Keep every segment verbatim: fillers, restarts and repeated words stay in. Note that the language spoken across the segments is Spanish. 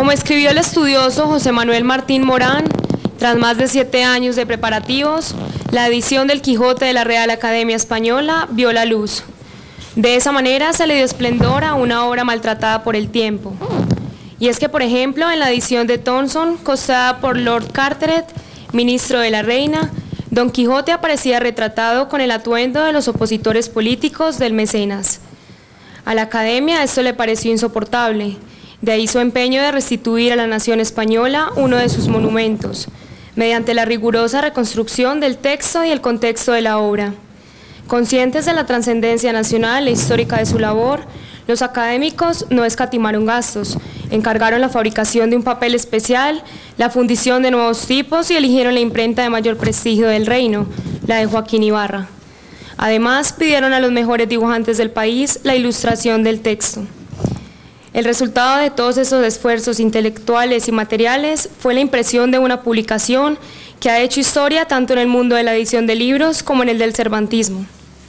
Como escribió el estudioso José Manuel Martín Morán, tras más de siete años de preparativos, la edición del Quijote de la Real Academia Española vio la luz. De esa manera se le dio esplendor a una obra maltratada por el tiempo. Y es que, por ejemplo, en la edición de Thomson, costada por Lord Carteret, ministro de la Reina, Don Quijote aparecía retratado con el atuendo de los opositores políticos del mecenas. A la Academia esto le pareció insoportable, de ahí su empeño de restituir a la nación española uno de sus monumentos, mediante la rigurosa reconstrucción del texto y el contexto de la obra. Conscientes de la trascendencia nacional e histórica de su labor, los académicos no escatimaron gastos, encargaron la fabricación de un papel especial, la fundición de nuevos tipos y eligieron la imprenta de mayor prestigio del reino, la de Joaquín Ibarra. Además, pidieron a los mejores dibujantes del país la ilustración del texto. El resultado de todos esos esfuerzos intelectuales y materiales fue la impresión de una publicación que ha hecho historia tanto en el mundo de la edición de libros como en el del cervantismo.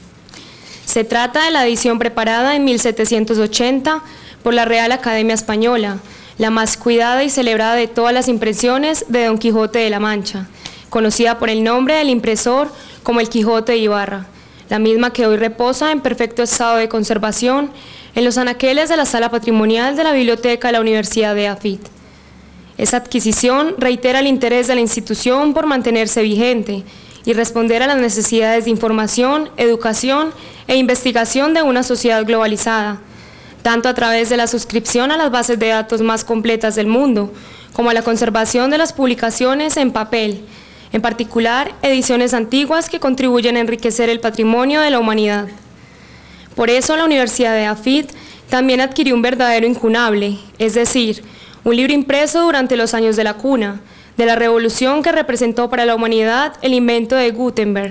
Se trata de la edición preparada en mil setecientos ochenta por la Real Academia Española, la más cuidada y celebrada de todas las impresiones de Don Quijote de la Mancha, conocida por el nombre del impresor como el Quijote de Ibarra, la misma que hoy reposa en perfecto estado de conservación en los anaqueles de la sala patrimonial de la Biblioteca de la Universidad de Afit. Esa adquisición reitera el interés de la institución por mantenerse vigente y responder a las necesidades de información, educación e investigación de una sociedad globalizada, tanto a través de la suscripción a las bases de datos más completas del mundo, como a la conservación de las publicaciones en papel, en particular ediciones antiguas que contribuyen a enriquecer el patrimonio de la humanidad. Por eso la Universidad de Afit también adquirió un verdadero incunable, es decir, un libro impreso durante los años de la cuna, de la revolución que representó para la humanidad el invento de Gutenberg.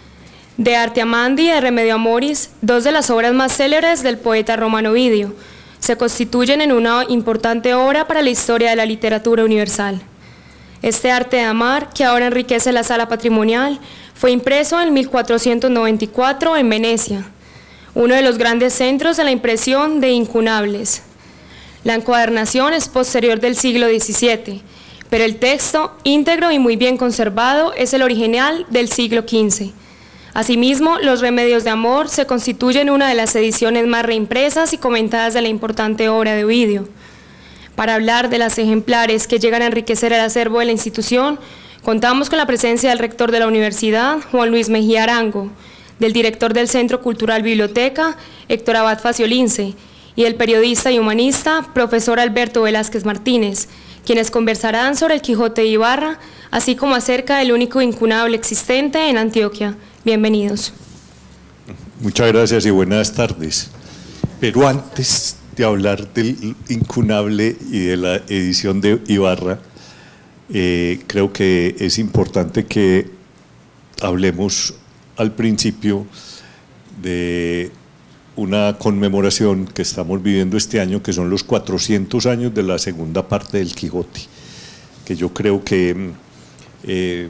De Arte Amandi y de Remedio Amoris, dos de las obras más célebres del poeta romano Ovidio, se constituyen en una importante obra para la historia de la literatura universal. Este arte de amar, que ahora enriquece la sala patrimonial, fue impreso en mil cuatrocientos noventa y cuatro en Venecia, uno de los grandes centros de la impresión de incunables. La encuadernación es posterior del siglo diecisiete, pero el texto, íntegro y muy bien conservado, es el original del siglo quince. Asimismo, los Remedios de Amor se constituyen una de las ediciones más reimpresas y comentadas de la importante obra de Ovidio. Para hablar de las ejemplares que llegan a enriquecer el acervo de la institución, contamos con la presencia del rector de la universidad, Juan Luis Mejía Arango, del director del Centro Cultural Biblioteca, Héctor Abad Faciolince, y del periodista y humanista, profesor Alberto Velázquez Martínez, quienes conversarán sobre el Quijote de Ibarra, así como acerca del único incunable existente en Antioquia. Bienvenidos. Muchas gracias y buenas tardes. Pero antes de hablar del incunable y de la edición de Ibarra, eh, creo que es importante que hablemos al principio de una conmemoración que estamos viviendo este año, que son los cuatrocientos años de la segunda parte del Quijote, que yo creo que eh,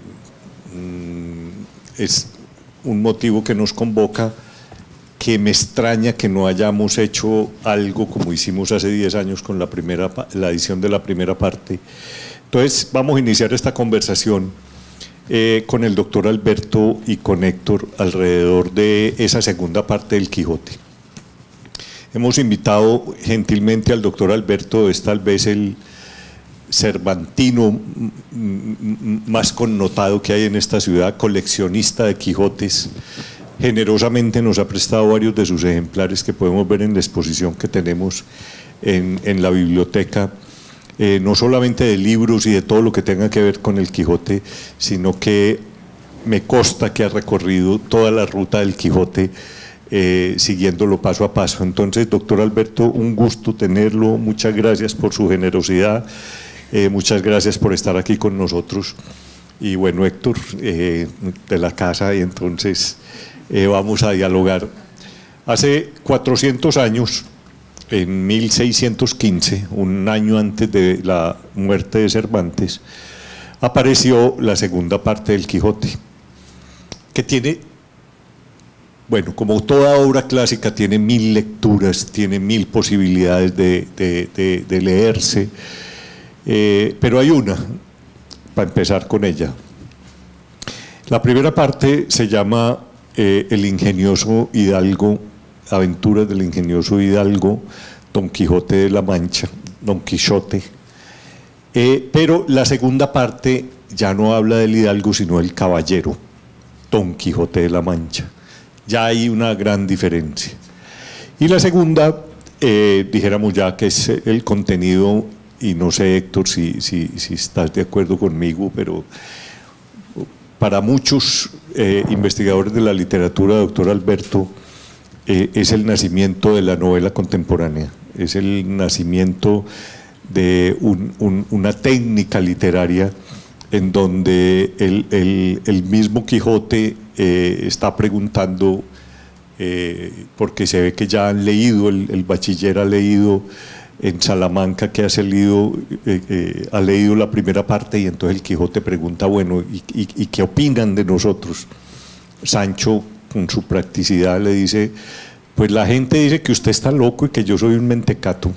es un motivo que nos convoca, que me extraña que no hayamos hecho algo como hicimos hace diez años con la, primera, la edición de la primera parte. Entonces vamos a iniciar esta conversación eh, con el doctor Alberto y con Héctor alrededor de esa segunda parte del Quijote. Hemos invitado gentilmente al doctor Alberto, es tal vez el cervantino más connotado que hay en esta ciudad, coleccionista de Quijotes. Generosamente nos ha prestado varios de sus ejemplares que podemos ver en la exposición que tenemos en, en la biblioteca, eh, no solamente de libros y de todo lo que tenga que ver con el Quijote, sino que me consta que ha recorrido toda la ruta del Quijote, Eh, siguiéndolo paso a paso. Entonces, doctor Alberto, un gusto tenerlo, muchas gracias por su generosidad, eh, muchas gracias por estar aquí con nosotros. Y bueno, Héctor, eh, de la casa, y entonces eh, vamos a dialogar. Hace cuatrocientos años, en mil seiscientos quince, un año antes de la muerte de Cervantes, apareció la segunda parte del Quijote, que tiene, bueno, como toda obra clásica, tiene mil lecturas, tiene mil posibilidades de, de, de, de leerse, Eh, pero hay una, para empezar con ella. La primera parte se llama eh, El ingenioso hidalgo, Aventuras del ingenioso hidalgo, Don Quijote de la Mancha, Don Quijote. Eh, pero la segunda parte ya no habla del hidalgo, sino del caballero, Don Quijote de la Mancha. Ya hay una gran diferencia. Y la segunda, eh, dijéramos ya que es el contenido, y no sé, Héctor, si, si, si estás de acuerdo conmigo, pero para muchos eh, investigadores de la literatura, doctor Alberto, eh, es el nacimiento de la novela contemporánea, es el nacimiento de un, un, una técnica literaria en donde el, el, el mismo Quijote eh, está preguntando, eh, porque se ve que ya han leído, el, el bachiller ha leído en Salamanca, que ha leído, eh, eh, ha leído la primera parte, y entonces el Quijote pregunta, bueno, ¿y, y, y qué opinan de nosotros? Sancho, con su practicidad, le dice, pues la gente dice que usted está loco y que yo soy un mentecato,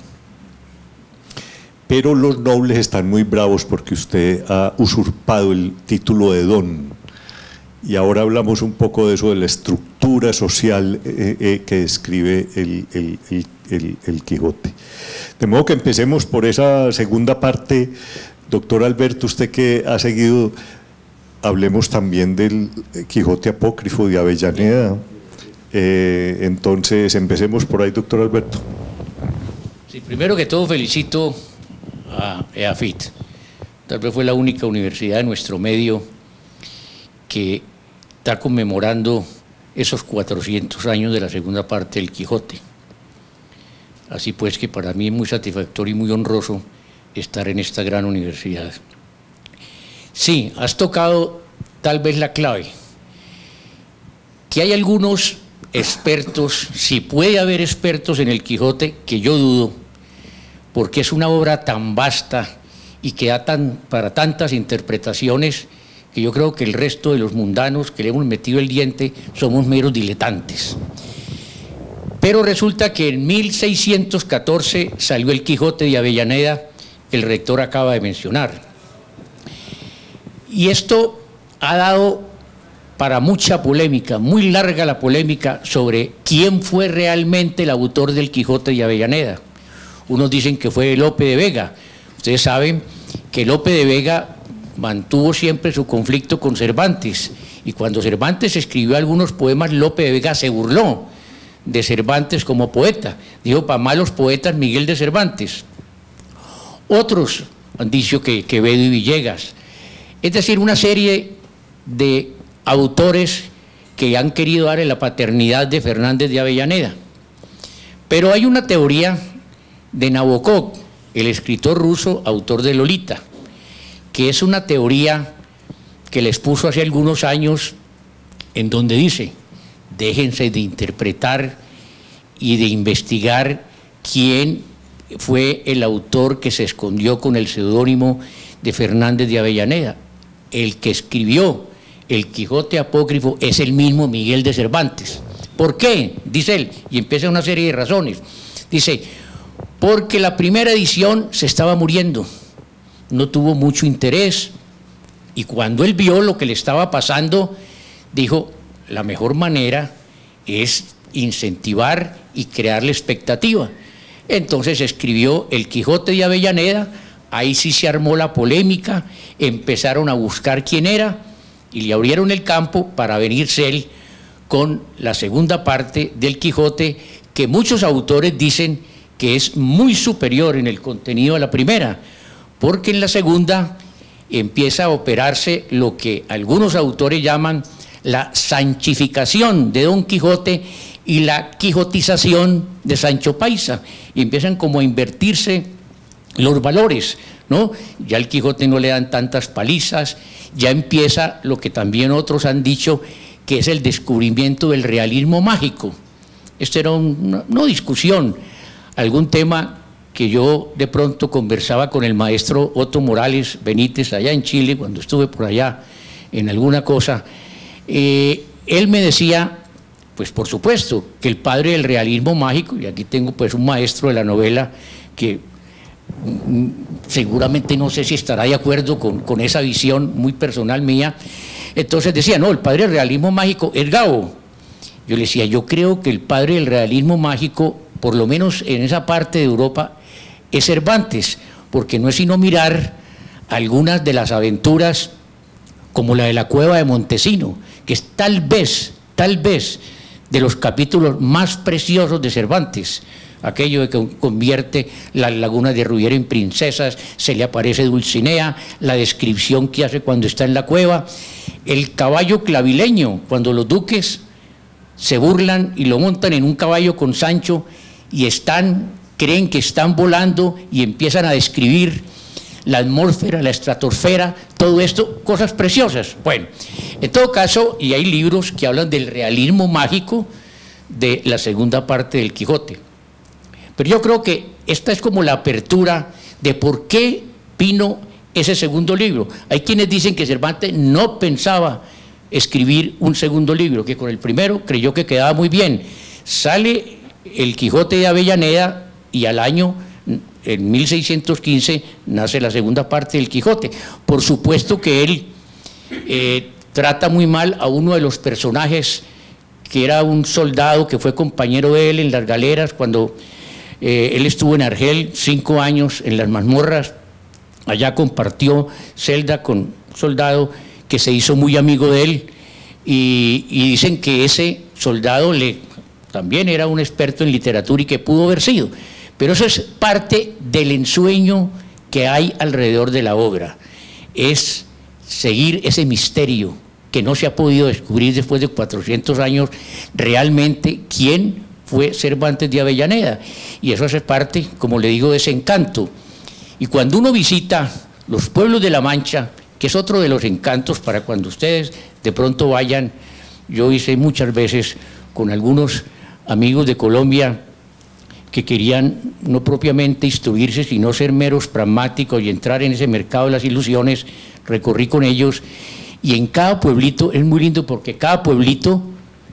pero los nobles están muy bravos porque usted ha usurpado el título de don. Y ahora hablamos un poco de eso, de la estructura social eh, eh, que describe el, el, el, el, el Quijote. De modo que empecemos por esa segunda parte. Doctor Alberto, usted que ha seguido, hablemos también del Quijote apócrifo de Avellaneda. Eh, entonces, empecemos por ahí, doctor Alberto. Sí, primero que todo felicito a EAFIT. Tal vez fue la única universidad de nuestro medio que está conmemorando esos cuatrocientos años de la segunda parte del Quijote. Así pues que para mí es muy satisfactorio y muy honroso estar en esta gran universidad. Sí, has tocado tal vez la clave, que hay algunos expertos, si puede haber expertos en el Quijote, que yo dudo, porque es una obra tan vasta y que da tan, para tantas interpretaciones, que yo creo que el resto de los mundanos que le hemos metido el diente somos meros diletantes. Pero resulta que en mil seiscientos catorce salió el Quijote de Avellaneda, que el rector acaba de mencionar. Y esto ha dado para mucha polémica, muy larga la polémica sobre quién fue realmente el autor del Quijote de Avellaneda. Unos dicen que fue Lope de Vega. Ustedes saben que Lope de Vega mantuvo siempre su conflicto con Cervantes, y cuando Cervantes escribió algunos poemas, Lope de Vega se burló de Cervantes como poeta. Dijo, para malos poetas, Miguel de Cervantes. Otros han dicho que Quevedo y Villegas. Es decir, una serie de autores que han querido dar en la paternidad de Fernández de Avellaneda. Pero hay una teoría de Nabokov, el escritor ruso, autor de Lolita, que es una teoría que les puso hace algunos años, en donde dice, déjense de interpretar y de investigar quién fue el autor que se escondió con el seudónimo de Fernández de Avellaneda. El que escribió el Quijote apócrifo es el mismo Miguel de Cervantes. ¿Por qué? Dice él, y empieza una serie de razones. Dice, porque la primera edición se estaba muriendo, no tuvo mucho interés, y cuando él vio lo que le estaba pasando, dijo, la mejor manera es incentivar y crearle expectativa. Entonces escribió el Quijote de Avellaneda, ahí sí se armó la polémica, empezaron a buscar quién era, y le abrieron el campo para venirse él con la segunda parte del Quijote, que muchos autores dicen que es muy superior en el contenido a la primera, porque en la segunda empieza a operarse lo que algunos autores llaman la sanchificación de Don Quijote y la quijotización de Sancho Paisa, y empiezan como a invertirse los valores, ¿no? Ya al Quijote no le dan tantas palizas, ya empieza lo que también otros han dicho, que es el descubrimiento del realismo mágico. Esto era una no discusión, algún tema que yo de pronto conversaba con el maestro Otto Morales Benítez allá en Chile, cuando estuve por allá en alguna cosa. Eh, él me decía, pues por supuesto, que el padre del realismo mágico, y aquí tengo pues un maestro de la novela que seguramente no sé si estará de acuerdo con, con esa visión muy personal mía. Entonces decía, no, el padre del realismo mágico es Gabo. Yo le decía, yo creo que el padre del realismo mágico, por lo menos en esa parte de Europa, es Cervantes, porque no es sino mirar algunas de las aventuras como la de la cueva de Montesino, que es tal vez, tal vez, de los capítulos más preciosos de Cervantes, aquello de que convierte las lagunas de Rubiera en princesas, se le aparece Dulcinea, la descripción que hace cuando está en la cueva, el caballo clavileño, cuando los duques se burlan y lo montan en un caballo con Sancho y están, creen que están volando y empiezan a describir la atmósfera, la estratosfera, todo esto, cosas preciosas. Bueno, en todo caso, y hay libros que hablan del realismo mágico de la segunda parte del Quijote. Pero yo creo que esta es como la apertura de por qué vino ese segundo libro. Hay quienes dicen que Cervantes no pensaba escribir un segundo libro, que con el primero creyó que quedaba muy bien. Sale el Quijote de Avellaneda y al año, en mil seiscientos quince, nace la segunda parte del Quijote. Por supuesto que él eh, trata muy mal a uno de los personajes, que era un soldado que fue compañero de él en las galeras, cuando eh, él estuvo en Argel cinco años en las mazmorras. Allá compartió celda con un soldado que se hizo muy amigo de él, y, y dicen que ese soldado le, también era un experto en literatura y que pudo haber sido. Pero eso es parte del ensueño que hay alrededor de la obra, es seguir ese misterio que no se ha podido descubrir después de cuatrocientos años, realmente quién fue Cervantes de Avellaneda, y eso hace parte, como le digo, de ese encanto. Y cuando uno visita los pueblos de La Mancha, que es otro de los encantos para cuando ustedes de pronto vayan, yo hice muchas veces con algunos amigos de Colombia que querían no propiamente instruirse, sino ser meros pragmáticos y entrar en ese mercado de las ilusiones, recorrí con ellos, y en cada pueblito, es muy lindo porque cada pueblito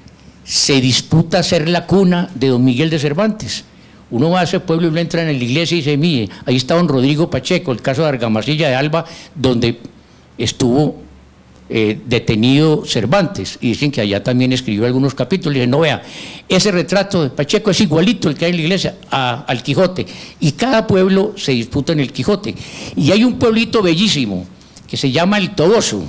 se disputa ser la cuna de don Miguel de Cervantes. Uno va a ese pueblo y uno entra en la iglesia y dice, mire, ahí está don Rodrigo Pacheco, el caso de Argamasilla de Alba, donde estuvo eh, detenido Cervantes, y dicen que allá también escribió algunos capítulos, y dicen, no, vea, ese retrato de Pacheco es igualito el que hay en la iglesia a, al Quijote, y cada pueblo se disputa en el Quijote. Y hay un pueblito bellísimo que se llama El Toboso.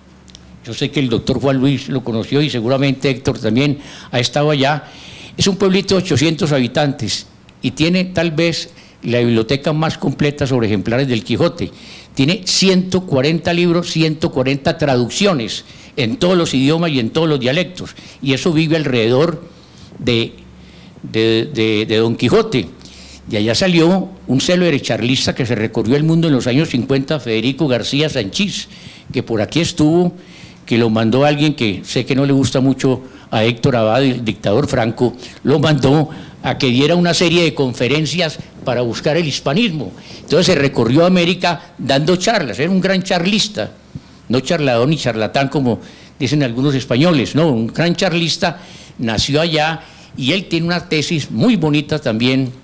Yo sé que el doctor Juan Luis lo conoció y seguramente Héctor también ha estado allá. Es un pueblito de ochocientos habitantes y tiene tal vez la biblioteca más completa sobre ejemplares del Quijote. Tiene ciento cuarenta libros, ciento cuarenta traducciones en todos los idiomas y en todos los dialectos, y eso vive alrededor de, de, de, de Don Quijote. De allá salió un célebre charlista que se recorrió el mundo en los años cincuenta, Federico García Sanchís, que por aquí estuvo, que lo mandó alguien que sé que no le gusta mucho a Héctor Abad, el dictador Franco, lo mandó a que diera una serie de conferencias para buscar el hispanismo. Entonces se recorrió América dando charlas, era un gran charlista, no charlador ni charlatán como dicen algunos españoles, no, un gran charlista, nació allá, y él tiene una tesis muy bonita también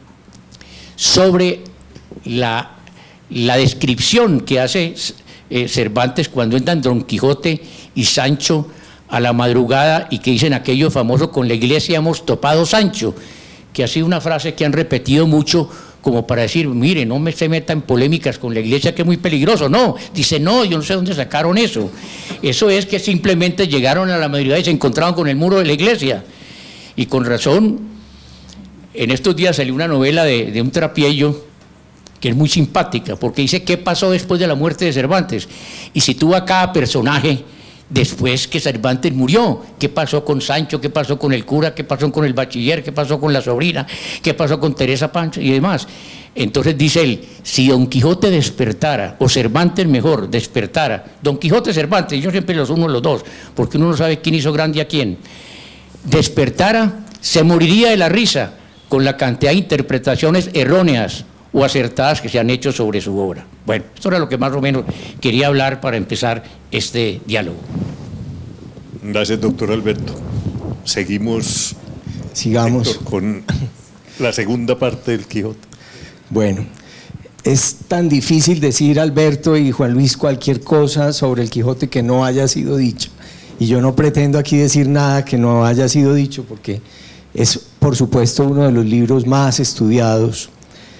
sobre la, la descripción que hace eh, Cervantes cuando entran Don Quijote y Sancho a la madrugada, y que dicen aquello famoso, con la iglesia hemos topado Sancho, que ha sido una frase que han repetido mucho como para decir, mire, no me se meta en polémicas con la iglesia que es muy peligroso. No, dice, no, yo no sé dónde sacaron eso. Eso es que simplemente llegaron a la madrugada y se encontraron con el muro de la iglesia. Y con razón, en estos días salió una novela de, de un trapiello que es muy simpática, porque dice qué pasó después de la muerte de Cervantes, y sitúa a cada personaje después que Cervantes murió. ¿Qué pasó con Sancho? ¿Qué pasó con el cura? ¿Qué pasó con el bachiller? ¿Qué pasó con la sobrina? ¿Qué pasó con Teresa Pancho? Y demás. Entonces dice él, si Don Quijote despertara, o Cervantes mejor, despertara, Don Quijote Cervantes, yo siempre los uno los dos, porque uno no sabe quién hizo grande a quién, despertara, se moriría de la risa con la cantidad de interpretaciones erróneas o acertadas que se han hecho sobre su obra. Bueno, esto era lo que más o menos quería hablar para empezar este diálogo. Gracias, doctor Alberto. Seguimos, Sigamos. Héctor, con la segunda parte del Quijote. Bueno, es tan difícil decir, Alberto y Juan Luis, cualquier cosa sobre el Quijote que no haya sido dicho. Y yo no pretendo aquí decir nada que no haya sido dicho, porque es, por supuesto, uno de los libros más estudiados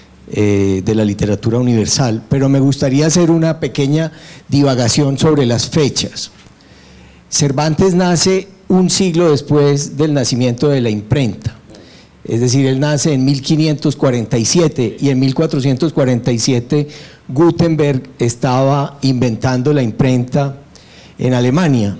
eh, de la literatura universal. Pero me gustaría hacer una pequeña divagación sobre las fechas. Cervantes nace un siglo después del nacimiento de la imprenta. Es decir, él nace en mil quinientos cuarenta y siete y en mil cuatrocientos cuarenta y siete Gutenberg estaba inventando la imprenta en Alemania.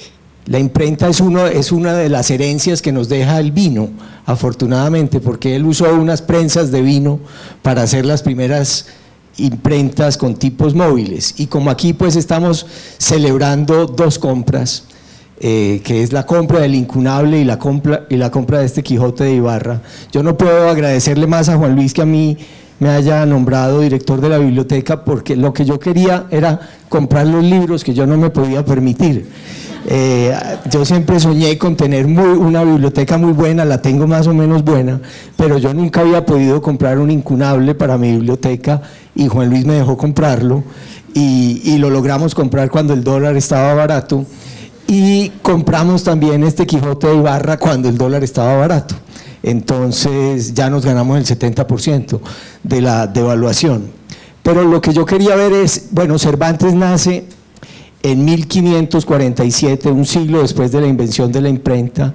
La imprenta es, uno, es una de las herencias que nos deja el vino, afortunadamente, porque él usó unas prensas de vino para hacer las primeras imprentas con tipos móviles. Y como aquí pues estamos celebrando dos compras, Eh, que es la compra del incunable y la compra, y la compra de este Quijote de Ibarra. Yo no puedo agradecerle más a Juan Luis que a mí me haya nombrado director de la biblioteca, porque lo que yo quería era comprar los libros que yo no me podía permitir. Eh, yo siempre soñé con tener muy, una biblioteca muy buena, la tengo más o menos buena, pero yo nunca había podido comprar un incunable para mi biblioteca y Juan Luis me dejó comprarlo y, y lo logramos comprar cuando el dólar estaba barato. Y compramos también este Quijote de Ibarra cuando el dólar estaba barato. Entonces ya nos ganamos el setenta por ciento de la devaluación. Pero lo que yo quería ver es, bueno, Cervantes nace en mil quinientos cuarenta y siete, un siglo después de la invención de la imprenta.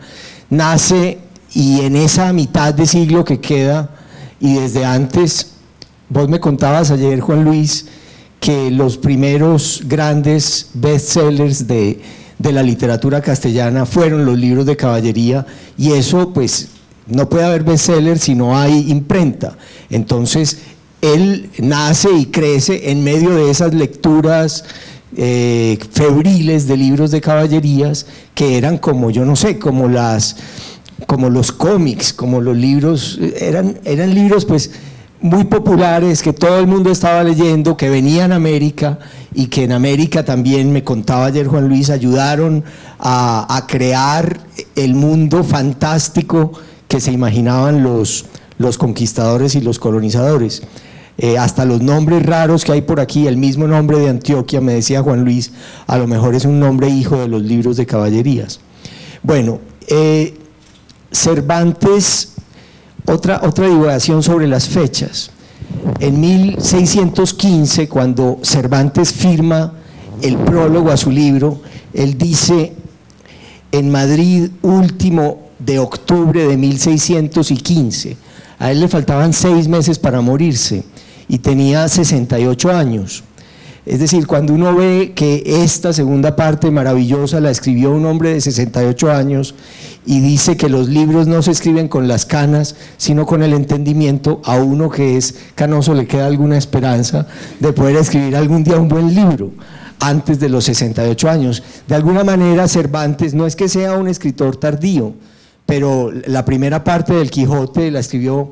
Nace y en esa mitad de siglo que queda, y desde antes, vos me contabas ayer, Juan Luis, que los primeros grandes bestsellers de de la literatura castellana fueron los libros de caballería, y eso pues no puede haber bestseller si no hay imprenta. Entonces él nace y crece en medio de esas lecturas eh, febriles de libros de caballerías que eran como, yo no sé, como las como los cómics, como los libros, eran, eran libros pues muy populares que todo el mundo estaba leyendo, que venían a América y que en América también, me contaba ayer Juan Luis, ayudaron a, a crear el mundo fantástico que se imaginaban los, los conquistadores y los colonizadores. Eh, hasta los nombres raros que hay por aquí, el mismo nombre de Antioquia, me decía Juan Luis, a lo mejor es un nombre hijo de los libros de caballerías. Bueno, eh, Cervantes, otra, otra divagación sobre las fechas. En mil seiscientos quince, cuando Cervantes firma el prólogo a su libro, él dice: en Madrid, último de octubre de mil seiscientos quince, a él le faltaban seis meses para morirse y tenía sesenta y ocho años. Es decir, cuando uno ve que esta segunda parte maravillosa la escribió un hombre de sesenta y ocho años y dice que los libros no se escriben con las canas, sino con el entendimiento, a uno que es canoso le queda alguna esperanza de poder escribir algún día un buen libro antes de los sesenta y ocho años. De alguna manera Cervantes no es que sea un escritor tardío, pero la primera parte del Quijote la escribió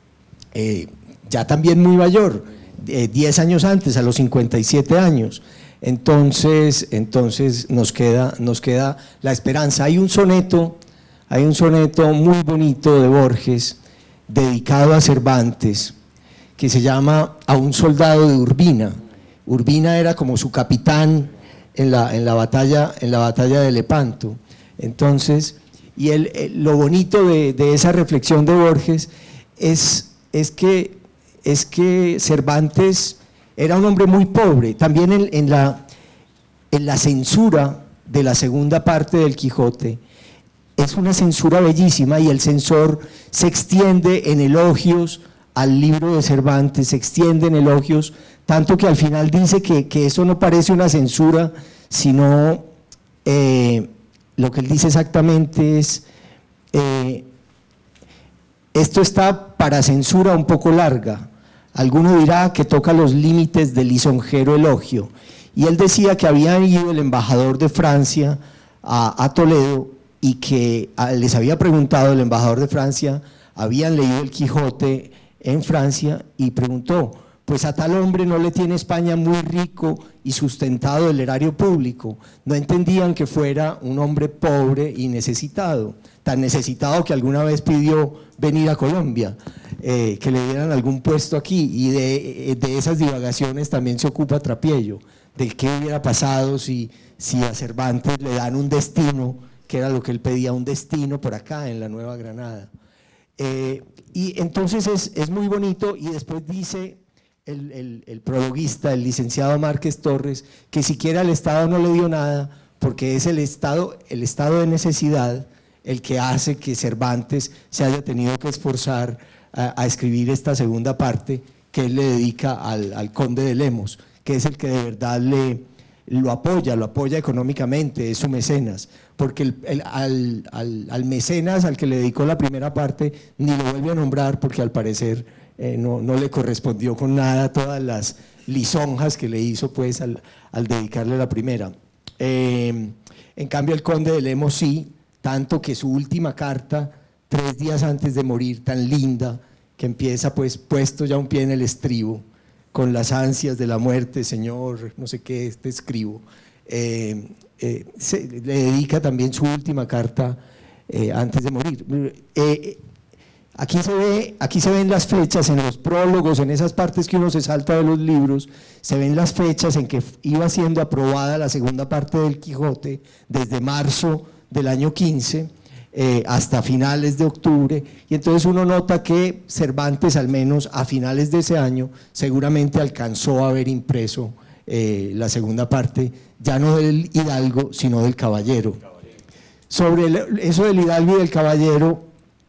eh, ya también muy mayor, Eh, diez años antes, a los cincuenta y siete años. Entonces, entonces nos queda, nos queda la esperanza. Hay un soneto, hay un soneto muy bonito de Borges, dedicado a Cervantes, que se llama A un soldado de Urbina. Urbina era como su capitán en la, en la, batalla, en la batalla de Lepanto. Entonces, y el, el, lo bonito de, de esa reflexión de Borges es, es que es que Cervantes era un hombre muy pobre. También en, en, la, en la censura de la segunda parte del Quijote, es una censura bellísima, y el censor se extiende en elogios al libro de Cervantes, se extiende en elogios, tanto que al final dice que, que eso no parece una censura, sino eh, lo que él dice exactamente es: eh, esto está para censura un poco larga. Alguno dirá que toca los límites del lisonjero elogio. Y él decía que había ido el embajador de Francia a, a Toledo, y que a, les había preguntado el embajador de Francia, habían leído el Quijote en Francia, y preguntó: pues a tal hombre no le tiene España muy rico y sustentado el erario público. No entendían que fuera un hombre pobre y necesitado, tan necesitado que alguna vez pidió venir a Colombia. eh, que le dieran algún puesto aquí, y de, de esas divagaciones también se ocupa Trapiello, de qué hubiera pasado si, si a Cervantes le dan un destino, que era lo que él pedía, un destino por acá en la Nueva Granada. Eh, y entonces es, es muy bonito, y después dice el, el, el prologuista, el licenciado Márquez Torres, que siquiera el Estado no le dio nada, porque es el estado, el estado de necesidad el que hace que Cervantes se haya tenido que esforzar a, a escribir esta segunda parte que él le dedica al, al conde de Lemos, que es el que de verdad le, lo apoya, lo apoya económicamente, es su mecenas, porque el, el, al, al, al mecenas al que le dedicó la primera parte ni lo vuelve a nombrar, porque al parecer eh, no, no le correspondió con nada todas las lisonjas que le hizo pues al, al dedicarle la primera. Eh, en cambio el conde de Lemos sí, tanto que su última carta, tres días antes de morir, tan linda, que empieza pues puesto ya un pie en el estribo, con las ansias de la muerte, Señor, no sé qué, te escribo, eh, eh, se, le dedica también su última carta eh, antes de morir. Eh, aquí, se ve, aquí se ven las fechas en los prólogos, en esas partes que uno se salta de los libros, se ven las fechas en que iba siendo aprobada la segunda parte del Quijote, desde marzo del año quince eh, hasta finales de octubre, y entonces uno nota que Cervantes, al menos a finales de ese año, seguramente alcanzó a haber impreso eh, la segunda parte, ya no del hidalgo, sino del caballero. Sobre el, eso del hidalgo y del caballero,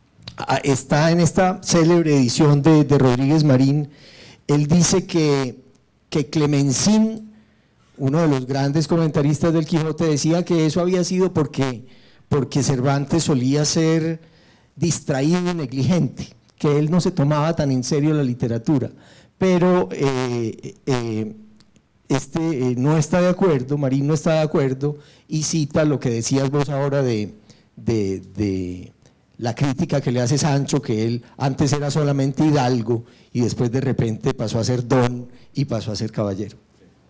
está en esta célebre edición de, de Rodríguez Marín. Él dice que, que Clemencín, uno de los grandes comentaristas del Quijote, decía que eso había sido porque, porque Cervantes solía ser distraído y negligente, que él no se tomaba tan en serio la literatura, pero eh, eh, este eh, no está de acuerdo, Marín no está de acuerdo, y cita lo que decías vos ahora de, de, de la crítica que le hace Sancho, que él antes era solamente hidalgo y después de repente pasó a ser don y pasó a ser caballero.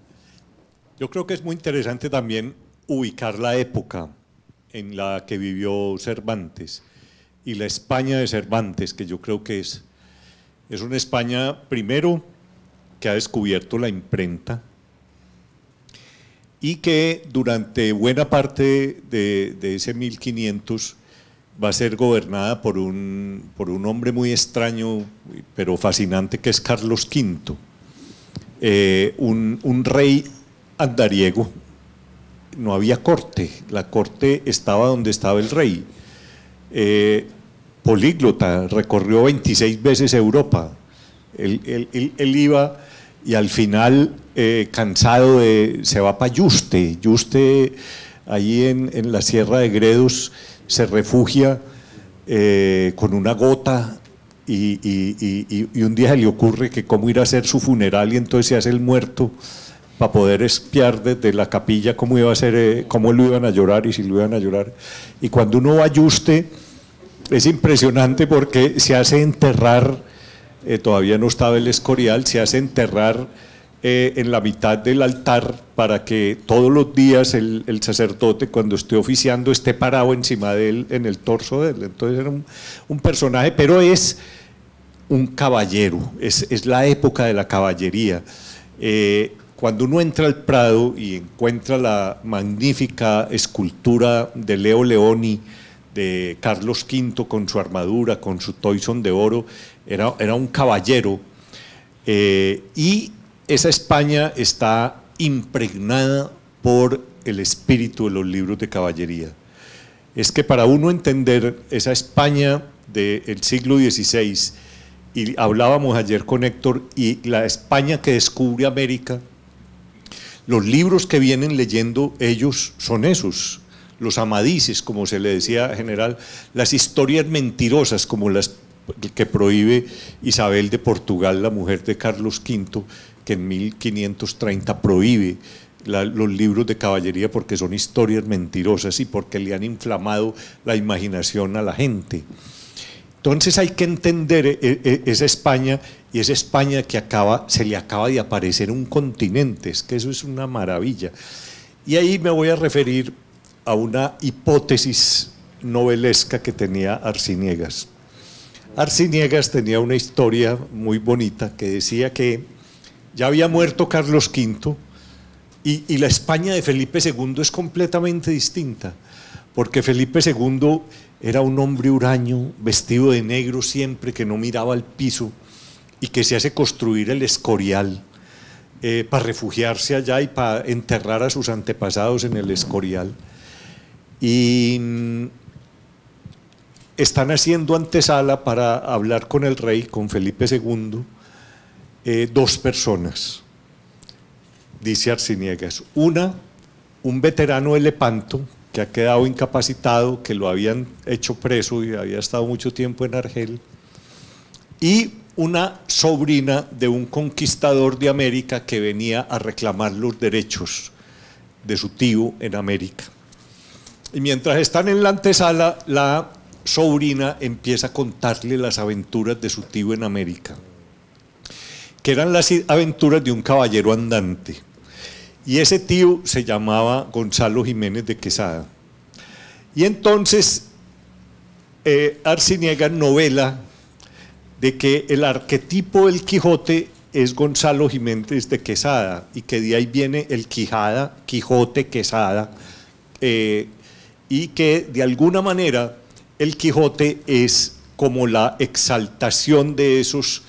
Yo creo que es muy interesante también ubicar la época en la que vivió Cervantes y la España de Cervantes, que yo creo que es, es una España, primero, que ha descubierto la imprenta y que durante buena parte de, de ese mil quinientos va a ser gobernada por un, por un hombre muy extraño, pero fascinante, que es Carlos quinto, eh, un, un rey andariego. No había corte, la corte estaba donde estaba el rey. Eh, políglota, recorrió veintiséis veces Europa. Él, él, él, él iba y al final, eh, cansado, de, se va para Yuste. Yuste, allí en, en la Sierra de Gredos, se refugia eh, con una gota y, y, y, y un día se le ocurre que cómo ir a hacer su funeral, y entonces se hace el muerto para poder espiar desde la capilla cómo iba a ser, eh, cómo lo iban a llorar y si lo iban a llorar. Y cuando uno va a Yuste, es impresionante porque se hace enterrar, eh, todavía no estaba el Escorial, se hace enterrar eh, en la mitad del altar para que todos los días el, el sacerdote, cuando esté oficiando, esté parado encima de él, en el torso de él. Entonces era un, un personaje, pero es un caballero, es, es la época de la caballería. Eh, Cuando uno entra al Prado y encuentra la magnífica escultura de Leo Leoni, de Carlos quinto, con su armadura, con su toisón de oro, era, era un caballero, eh, y esa España está impregnada por el espíritu de los libros de caballería. Es que para uno entender esa España del siglo dieciséis, y hablábamos ayer con Héctor, y la España que descubre América, los libros que vienen leyendo ellos son esos, los amadices, como se le decía en general, las historias mentirosas, como las que prohíbe Isabel de Portugal, la mujer de Carlos quinto, que en mil quinientos treinta prohíbe la, los libros de caballería porque son historias mentirosas y porque le han inflamado la imaginación a la gente. Entonces hay que entender esa España, y esa España que acaba, se le acaba de aparecer un continente, es que eso es una maravilla. Y ahí me voy a referir a una hipótesis novelesca que tenía Arciniegas. Arciniegas tenía una historia muy bonita que decía que ya había muerto Carlos quinto y, y la España de Felipe segundo es completamente distinta, porque Felipe segundo era un hombre huraño, vestido de negro siempre, que no miraba al piso y que se hace construir el Escorial eh, para refugiarse allá y para enterrar a sus antepasados en el Escorial. Y mm, están haciendo antesala para hablar con el rey, con Felipe segundo, eh, dos personas, dice Arciniegas. Una, un veterano de Lepanto, que ha quedado incapacitado, que lo habían hecho preso y había estado mucho tiempo en Argel, y una sobrina de un conquistador de América que venía a reclamar los derechos de su tío en América. Y mientras están en la antesala, la sobrina empieza a contarle las aventuras de su tío en América, que eran las aventuras de un caballero andante. Y ese tío se llamaba Gonzalo Jiménez de Quesada. Y entonces eh, Arciniegas novela de que el arquetipo del Quijote es Gonzalo Jiménez de Quesada y que de ahí viene el Quijada, Quijote, Quesada, eh, y que de alguna manera el Quijote es como la exaltación de esos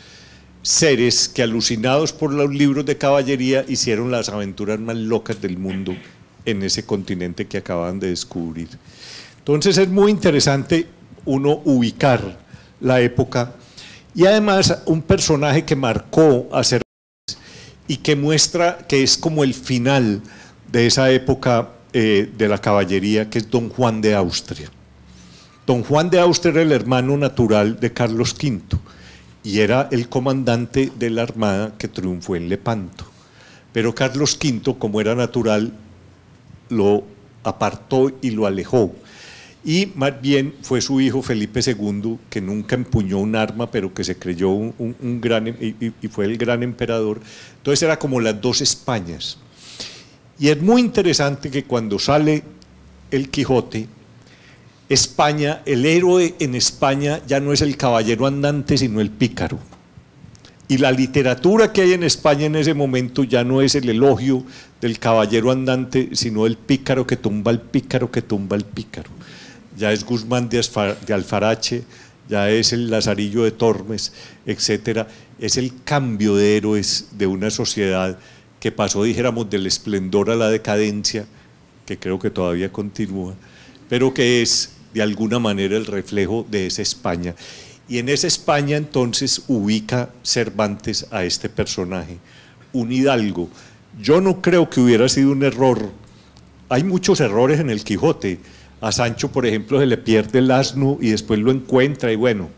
seres que, alucinados por los libros de caballería, hicieron las aventuras más locas del mundo en ese continente que acaban de descubrir. Entonces es muy interesante uno ubicar la época y además un personaje que marcó a Cervantes y que muestra que es como el final de esa época eh, de la caballería, que es don Juan de Austria. Don Juan de Austria era el hermano natural de Carlos quinto y era el comandante de la armada que triunfó en Lepanto. Pero Carlos quinto, como era natural, lo apartó y lo alejó. Y más bien fue su hijo Felipe segundo, que nunca empuñó un arma, pero que se creyó un, un, un gran, y, y fue el gran emperador. Entonces era como las dos Españas. Y es muy interesante que cuando sale el Quijote, España, el héroe en España ya no es el caballero andante, sino el pícaro. Y la literatura que hay en España en ese momento ya no es el elogio del caballero andante, sino el pícaro que tumba al pícaro que tumba al pícaro. Ya es Guzmán de, de Alfarache, ya es el Lazarillo de Tormes, etcétera. Es el cambio de héroes de una sociedad que pasó, dijéramos, del esplendor a la decadencia, que creo que todavía continúa, pero que es de alguna manera el reflejo de esa España. Y en esa España entonces ubica Cervantes a este personaje, un hidalgo. Yo no creo que hubiera sido un error. Hay muchos errores en el Quijote. A Sancho, por ejemplo, se le pierde el asno y después lo encuentra y bueno,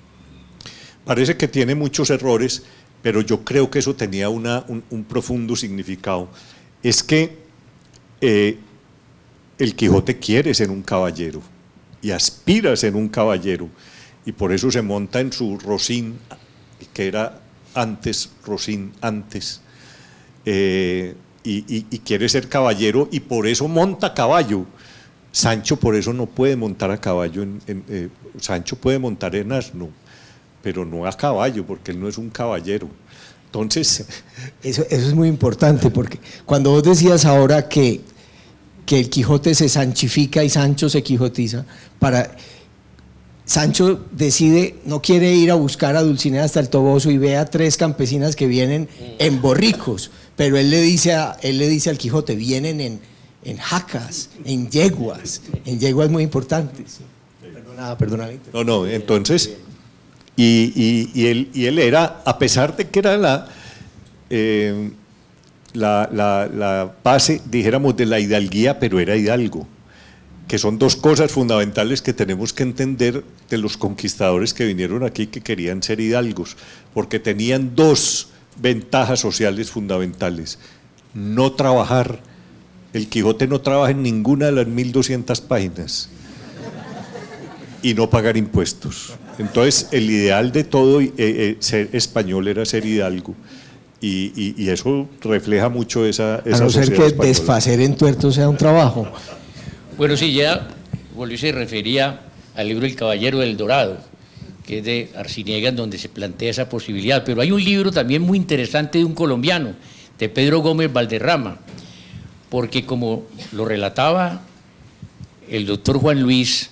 parece que tiene muchos errores, pero yo creo que eso tenía una, un, un profundo significado. Es que eh, el Quijote quiere ser un caballero y aspira a ser un caballero y por eso se monta en su rocín, que era antes, rocín antes, eh, y, y, y quiere ser caballero y por eso monta a caballo. Sancho por eso no puede montar a caballo, en, en, eh, Sancho puede montar en asno, pero no a caballo, porque él no es un caballero. Entonces… Eso, eso es muy importante, porque cuando vos decías ahora que, que el Quijote se sanchifica y Sancho se quijotiza, para… Sancho decide, no quiere ir a buscar a Dulcinea hasta el Toboso y ve a tres campesinas que vienen en borricos, pero él le dice, a, él le dice al Quijote, vienen en… en jacas, en yeguas, en yeguas muy importantes. Perdona, perdona. No, no, entonces, y, y, y, él, y él era, a pesar de que era la, eh, la, la, la base, dijéramos, de la hidalguía, pero era hidalgo, que son dos cosas fundamentales que tenemos que entender de los conquistadores que vinieron aquí, que querían ser hidalgos, porque tenían dos ventajas sociales fundamentales: no trabajar. El Quijote no trabaja en ninguna de las mil doscientas páginas y no pagar impuestos. Entonces, el ideal de todo eh, eh, ser español era ser hidalgo y, y, y eso refleja mucho esa, esa a no ser que española. Desfacer en tuerto sea un trabajo. Bueno, sí, ya volvió y se refería al libro El Caballero del Dorado, que es de Arciniegas, donde se plantea esa posibilidad. Pero hay un libro también muy interesante de un colombiano, de Pedro Gómez Valderrama, porque como lo relataba el doctor Juan Luis,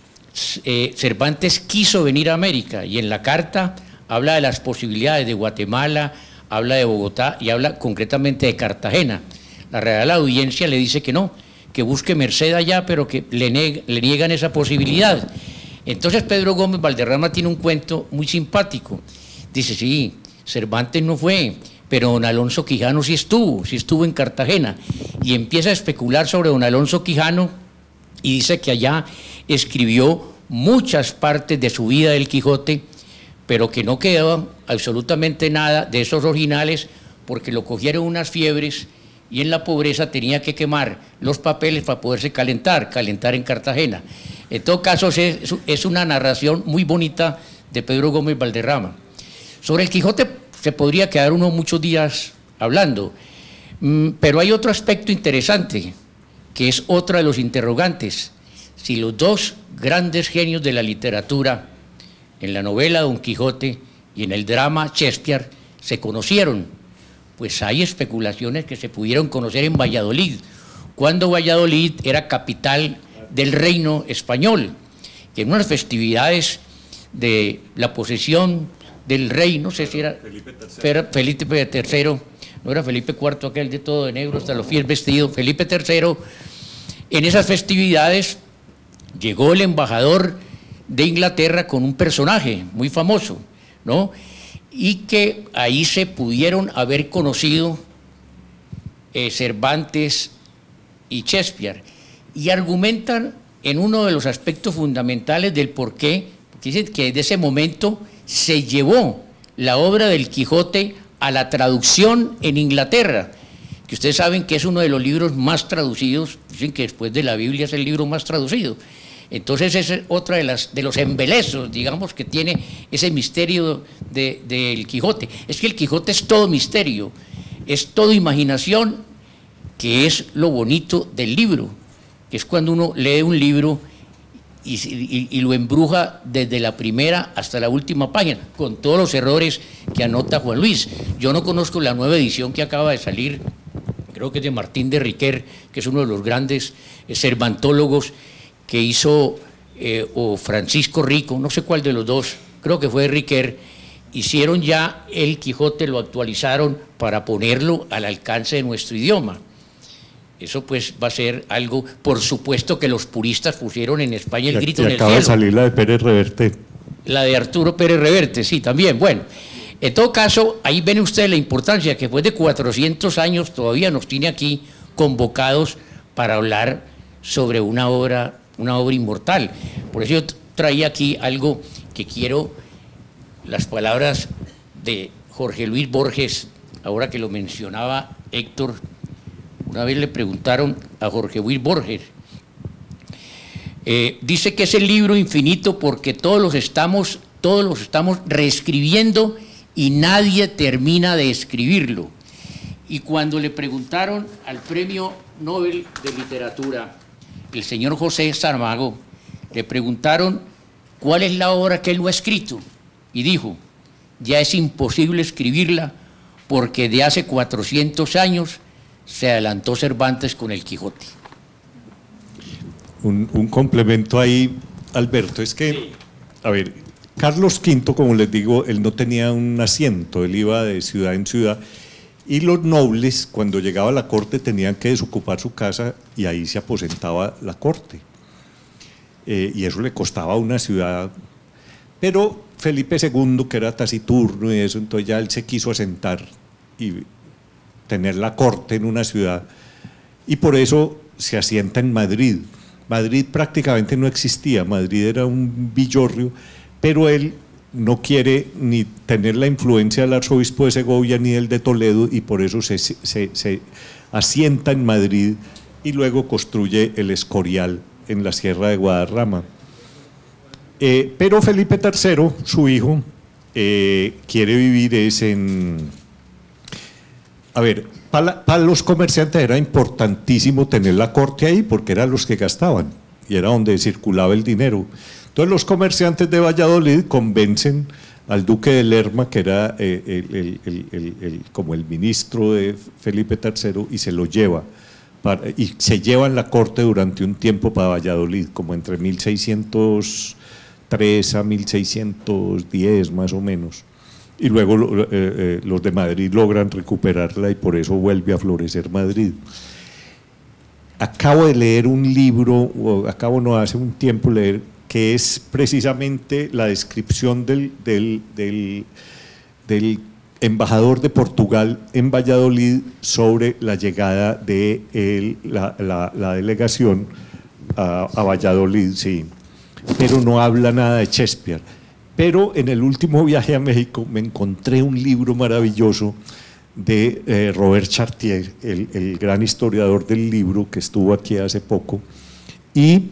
eh, Cervantes quiso venir a América y en la carta habla de las posibilidades de Guatemala, habla de Bogotá y habla concretamente de Cartagena. La Real Audiencia le dice que no, que busque merced allá, pero que le, neg le niegan esa posibilidad. Entonces Pedro Gómez Valderrama tiene un cuento muy simpático. Dice, sí, Cervantes no fue, pero don Alonso Quijano sí estuvo, sí estuvo en Cartagena. Y empieza a especular sobre don Alonso Quijano y dice que allá escribió muchas partes de su vida del Quijote, pero que no quedaba absolutamente nada de esos originales porque lo cogieron unas fiebres y en la pobreza tenía que quemar los papeles para poderse calentar, calentar en Cartagena. En todo caso, es una narración muy bonita de Pedro Gómez Valderrama. Sobre el Quijote se podría quedar uno muchos días hablando, pero hay otro aspecto interesante, que es otro de los interrogantes. Si los dos grandes genios de la literatura, en la novela Don Quijote y en el drama Shakespeare, se conocieron, pues hay especulaciones que se pudieron conocer en Valladolid, cuando Valladolid era capital del reino español, que en unas festividades de la posesión del rey, no sé si era Felipe tercero, Felipe tercero, no era Felipe cuarto aquel de todo de negro hasta los pies vestido, Felipe tercero, en esas festividades llegó el embajador de Inglaterra con un personaje muy famoso, ¿no? Y que ahí se pudieron haber conocido eh, Cervantes y Shakespeare, y argumentan en uno de los aspectos fundamentales del por qué, porque dicen que desde ese momento se llevó la obra del Quijote a la traducción en Inglaterra, que ustedes saben que es uno de los libros más traducidos, dicen que después de la Biblia es el libro más traducido. Entonces ese es otro de, las, de los embelezos, digamos, que tiene ese misterio de, del Quijote. Es que el Quijote es todo misterio, es todo imaginación, que es lo bonito del libro, que es cuando uno lee un libro y, y, y lo embruja desde la primera hasta la última página, con todos los errores que anota Juan Luis. Yo no conozco la nueva edición que acaba de salir, creo que es de Martín de Riquer, que es uno de los grandes eh, cervantólogos que hizo, eh, o Francisco Rico, no sé cuál de los dos, creo que fue Riquer, hicieron ya el Quijote, lo actualizaron para ponerlo al alcance de nuestro idioma. Eso pues va a ser algo, por supuesto que los puristas pusieron en España el grito en el cielo. Acaba de salir la de Pérez Reverte. La de Arturo Pérez Reverte, sí, también. Bueno, en todo caso, ahí ven ustedes la importancia que después de cuatrocientos años todavía nos tiene aquí convocados para hablar sobre una obra, una obra inmortal. Por eso yo traía aquí algo que quiero, las palabras de Jorge Luis Borges, ahora que lo mencionaba Héctor. Una vez le preguntaron a Jorge Luis Borges, eh, dice que es el libro infinito porque todos los estamos, todos los estamos reescribiendo y nadie termina de escribirlo. Y cuando le preguntaron al Premio Nobel de Literatura, el señor José Saramago, le preguntaron cuál es la obra que él no ha escrito, y dijo, ya es imposible escribirla porque de hace cuatrocientos años se adelantó Cervantes con el Quijote. Un, un complemento ahí, Alberto, es que, sí. A ver, Carlos quinto, como les digo, él no tenía un asiento, él iba de ciudad en ciudad, y los nobles, cuando llegaba a la corte, tenían que desocupar su casa y ahí se aposentaba la corte. Eh, y eso le costaba a una ciudad. Pero Felipe segundo, que era taciturno y eso, entonces ya él se quiso asentar y tener la corte en una ciudad, y por eso se asienta en Madrid. Madrid prácticamente no existía, Madrid era un villorrio, pero él no quiere ni tener la influencia del arzobispo de Segovia ni el de Toledo, y por eso se, se, se asienta en Madrid y luego construye el Escorial en la Sierra de Guadarrama. Eh, pero Felipe tercero, su hijo, eh, quiere vivir es en... A ver, para, para los comerciantes era importantísimo tener la corte ahí porque eran los que gastaban y era donde circulaba el dinero. Entonces los comerciantes de Valladolid convencen al duque de Lerma, que era eh, el, el, el, el, el, como el ministro de Felipe tercero, y se lo lleva, para, y se lleva en la corte durante un tiempo para Valladolid, como entre mil seiscientos tres a mil seiscientos diez más o menos. Y luego eh, eh, los de Madrid logran recuperarla y por eso vuelve a florecer Madrid. Acabo de leer un libro, o acabo no hace un tiempo leer, que es precisamente la descripción del, del, del, del embajador de Portugal en Valladolid sobre la llegada de el, la, la, la delegación a, a Valladolid, sí, pero no habla nada de Shakespeare. Pero en el último viaje a México me encontré un libro maravilloso de eh, Robert Chartier, el, el gran historiador del libro que estuvo aquí hace poco, y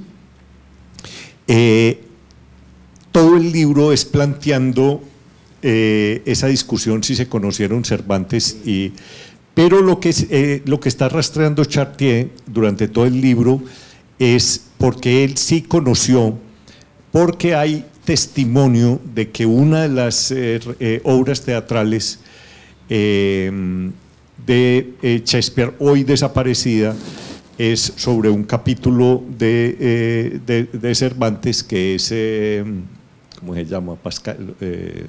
eh, todo el libro es planteando eh, esa discusión si se conocieron Cervantes, y, pero lo que, es, eh, lo que está rastreando Chartier durante todo el libro es porque él sí conoció, porque hay testimonio de que una de las eh, eh, obras teatrales eh, de eh, Shakespeare, hoy desaparecida, es sobre un capítulo de, eh, de, de Cervantes que es, eh, ¿cómo se llama? Pascal, eh,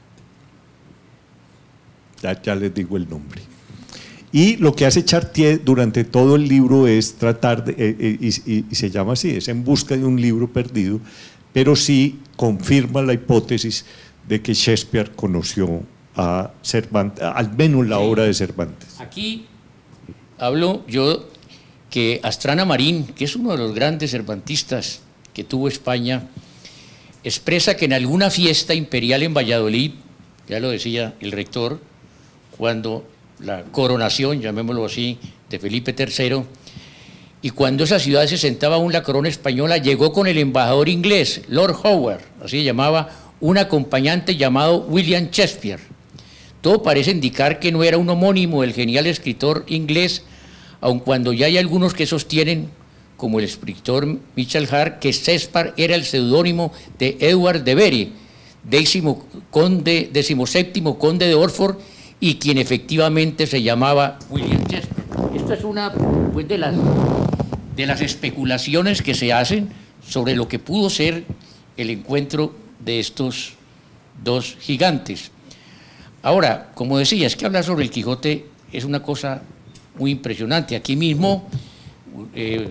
ya, ya les digo el nombre. Y lo que hace Chartier durante todo el libro es tratar, de, eh, eh, y, y, y se llama así, es en busca de un libro perdido, pero sí confirma la hipótesis de que Shakespeare conoció a Cervantes, al menos la obra de Cervantes. Aquí hablo yo que Astrana Marín, que es uno de los grandes cervantistas que tuvo España, expresa que en alguna fiesta imperial en Valladolid, ya lo decía el rector, cuando la coronación, llamémoslo así, de Felipe tercero, y cuando esa ciudad se sentaba aún la corona española, llegó con el embajador inglés, Lord Howard, así se llamaba, un acompañante llamado William Shakespeare. Todo parece indicar que no era un homónimo del genial escritor inglés, aun cuando ya hay algunos que sostienen, como el escritor Michael Hart, que Shakespeare era el seudónimo de Edward de Vere, décimo conde, decimoséptimo conde de Orford, y quien efectivamente se llamaba William Shakespeare. Esta es una pues, de, las, de las especulaciones que se hacen sobre lo que pudo ser el encuentro de estos dos gigantes. Ahora, como decía, es que hablar sobre el Quijote es una cosa muy impresionante. Aquí mismo eh,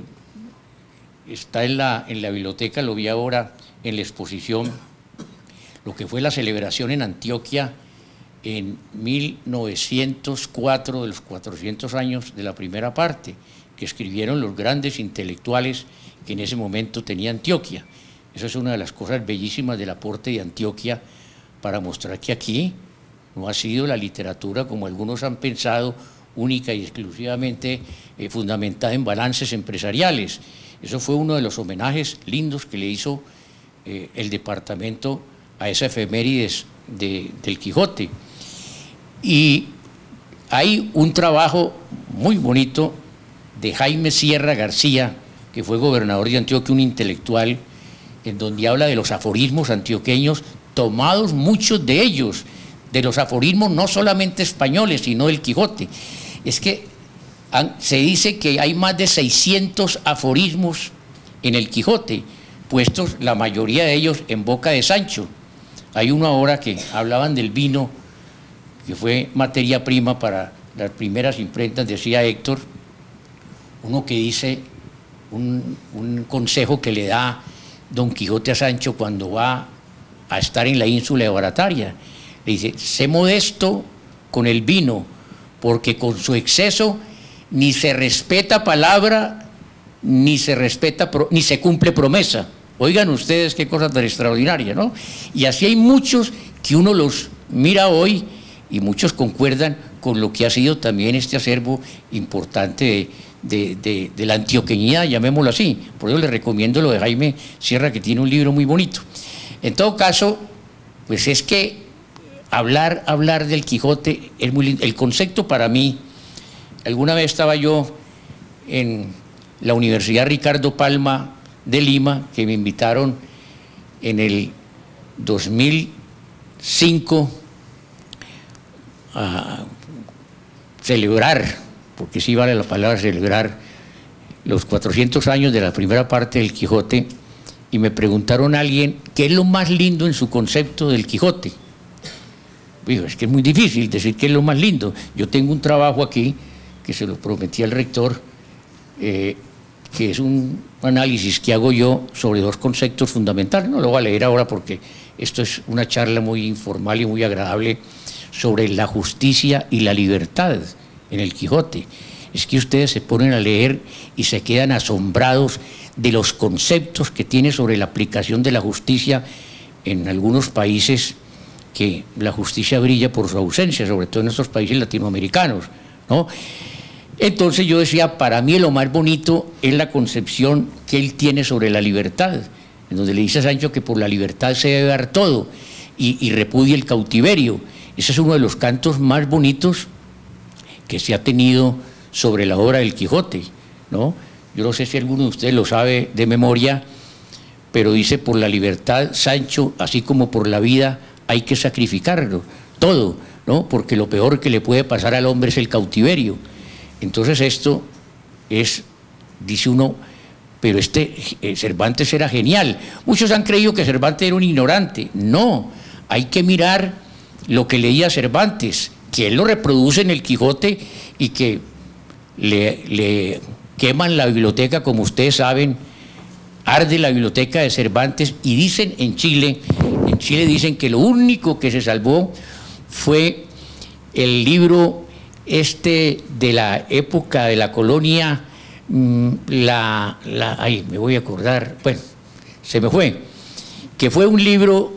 está en la, en la biblioteca, lo vi ahora en la exposición, lo que fue la celebración en Antioquia en mil novecientos cuatro, de los cuatrocientos años de la primera parte, que escribieron los grandes intelectuales que en ese momento tenía Antioquia. Esa es una de las cosas bellísimas del aporte de Antioquia para mostrar que aquí no ha sido la literatura, como algunos han pensado, única y exclusivamente eh, fundamentada en balances empresariales. Eso fue uno de los homenajes lindos que le hizo eh, el departamento a esa efemérides de, del Quijote. Y hay un trabajo muy bonito de Jaime Sierra García, que fue gobernador de Antioquia, un intelectual, en donde habla de los aforismos antioqueños, tomados muchos de ellos, de los aforismos no solamente españoles, sino del Quijote. Es que han, se dice que hay más de seiscientos aforismos en el Quijote, puestos la mayoría de ellos en boca de Sancho. Hay uno ahora que hablaban del vino, que fue materia prima para las primeras imprentas, decía Héctor, uno que dice, un, un consejo que le da Don Quijote a Sancho cuando va a estar en la ínsula de Barataria. Le dice, sé modesto con el vino, porque con su exceso ni se respeta palabra, ni se respeta, ni se cumple promesa. Oigan ustedes qué cosa tan extraordinaria, ¿no? Y así hay muchos que uno los mira hoy y muchos concuerdan con lo que ha sido también este acervo importante de, de, de, de la antioqueñidad, llamémoslo así. Por eso les recomiendo lo de Jaime Sierra, que tiene un libro muy bonito. En todo caso, pues es que hablar, hablar del Quijote es muy lindo. El concepto para mí, alguna vez estaba yo en la Universidad Ricardo Palma de Lima, que me invitaron en el dos mil cinco a celebrar, porque sí vale la palabra celebrar, los cuatrocientos años de la primera parte del Quijote, y me preguntaron a alguien qué es lo más lindo en su concepto del Quijote. Digo, es que es muy difícil decir qué es lo más lindo. Yo tengo un trabajo aquí, que se lo prometí al rector, eh, que es un análisis que hago yo sobre dos conceptos fundamentales. No lo voy a leer ahora porque esto es una charla muy informal y muy agradable sobre la justicia y la libertad en el Quijote. Es que ustedes se ponen a leer y se quedan asombrados de los conceptos que tiene sobre la aplicación de la justicia en algunos países, que la justicia brilla por su ausencia, sobre todo en estos países latinoamericanos, ¿no? Entonces yo decía, para mí lo más bonito es la concepción que él tiene sobre la libertad, en donde le dice a Sancho que por la libertad se debe dar todo, y, y repudia el cautiverio. Ese es uno de los cantos más bonitos que se ha tenido sobre la obra del Quijote, ¿no? Yo no sé si alguno de ustedes lo sabe de memoria, pero dice, por la libertad, Sancho, así como por la vida, hay que sacrificarlo, todo, ¿no? Porque lo peor que le puede pasar al hombre es el cautiverio. Entonces esto es, dice uno, pero este eh, Cervantes era genial. Muchos han creído que Cervantes era un ignorante. No, hay que mirar lo que leía Cervantes, que él lo reproduce en el Quijote y que le, le queman la biblioteca, como ustedes saben, arde la biblioteca de Cervantes, y dicen en Chile, en Chile dicen que lo único que se salvó fue el libro este de la época de la colonia, mmm, la, la, ay, me voy a acordar, bueno, se me fue, que fue un libro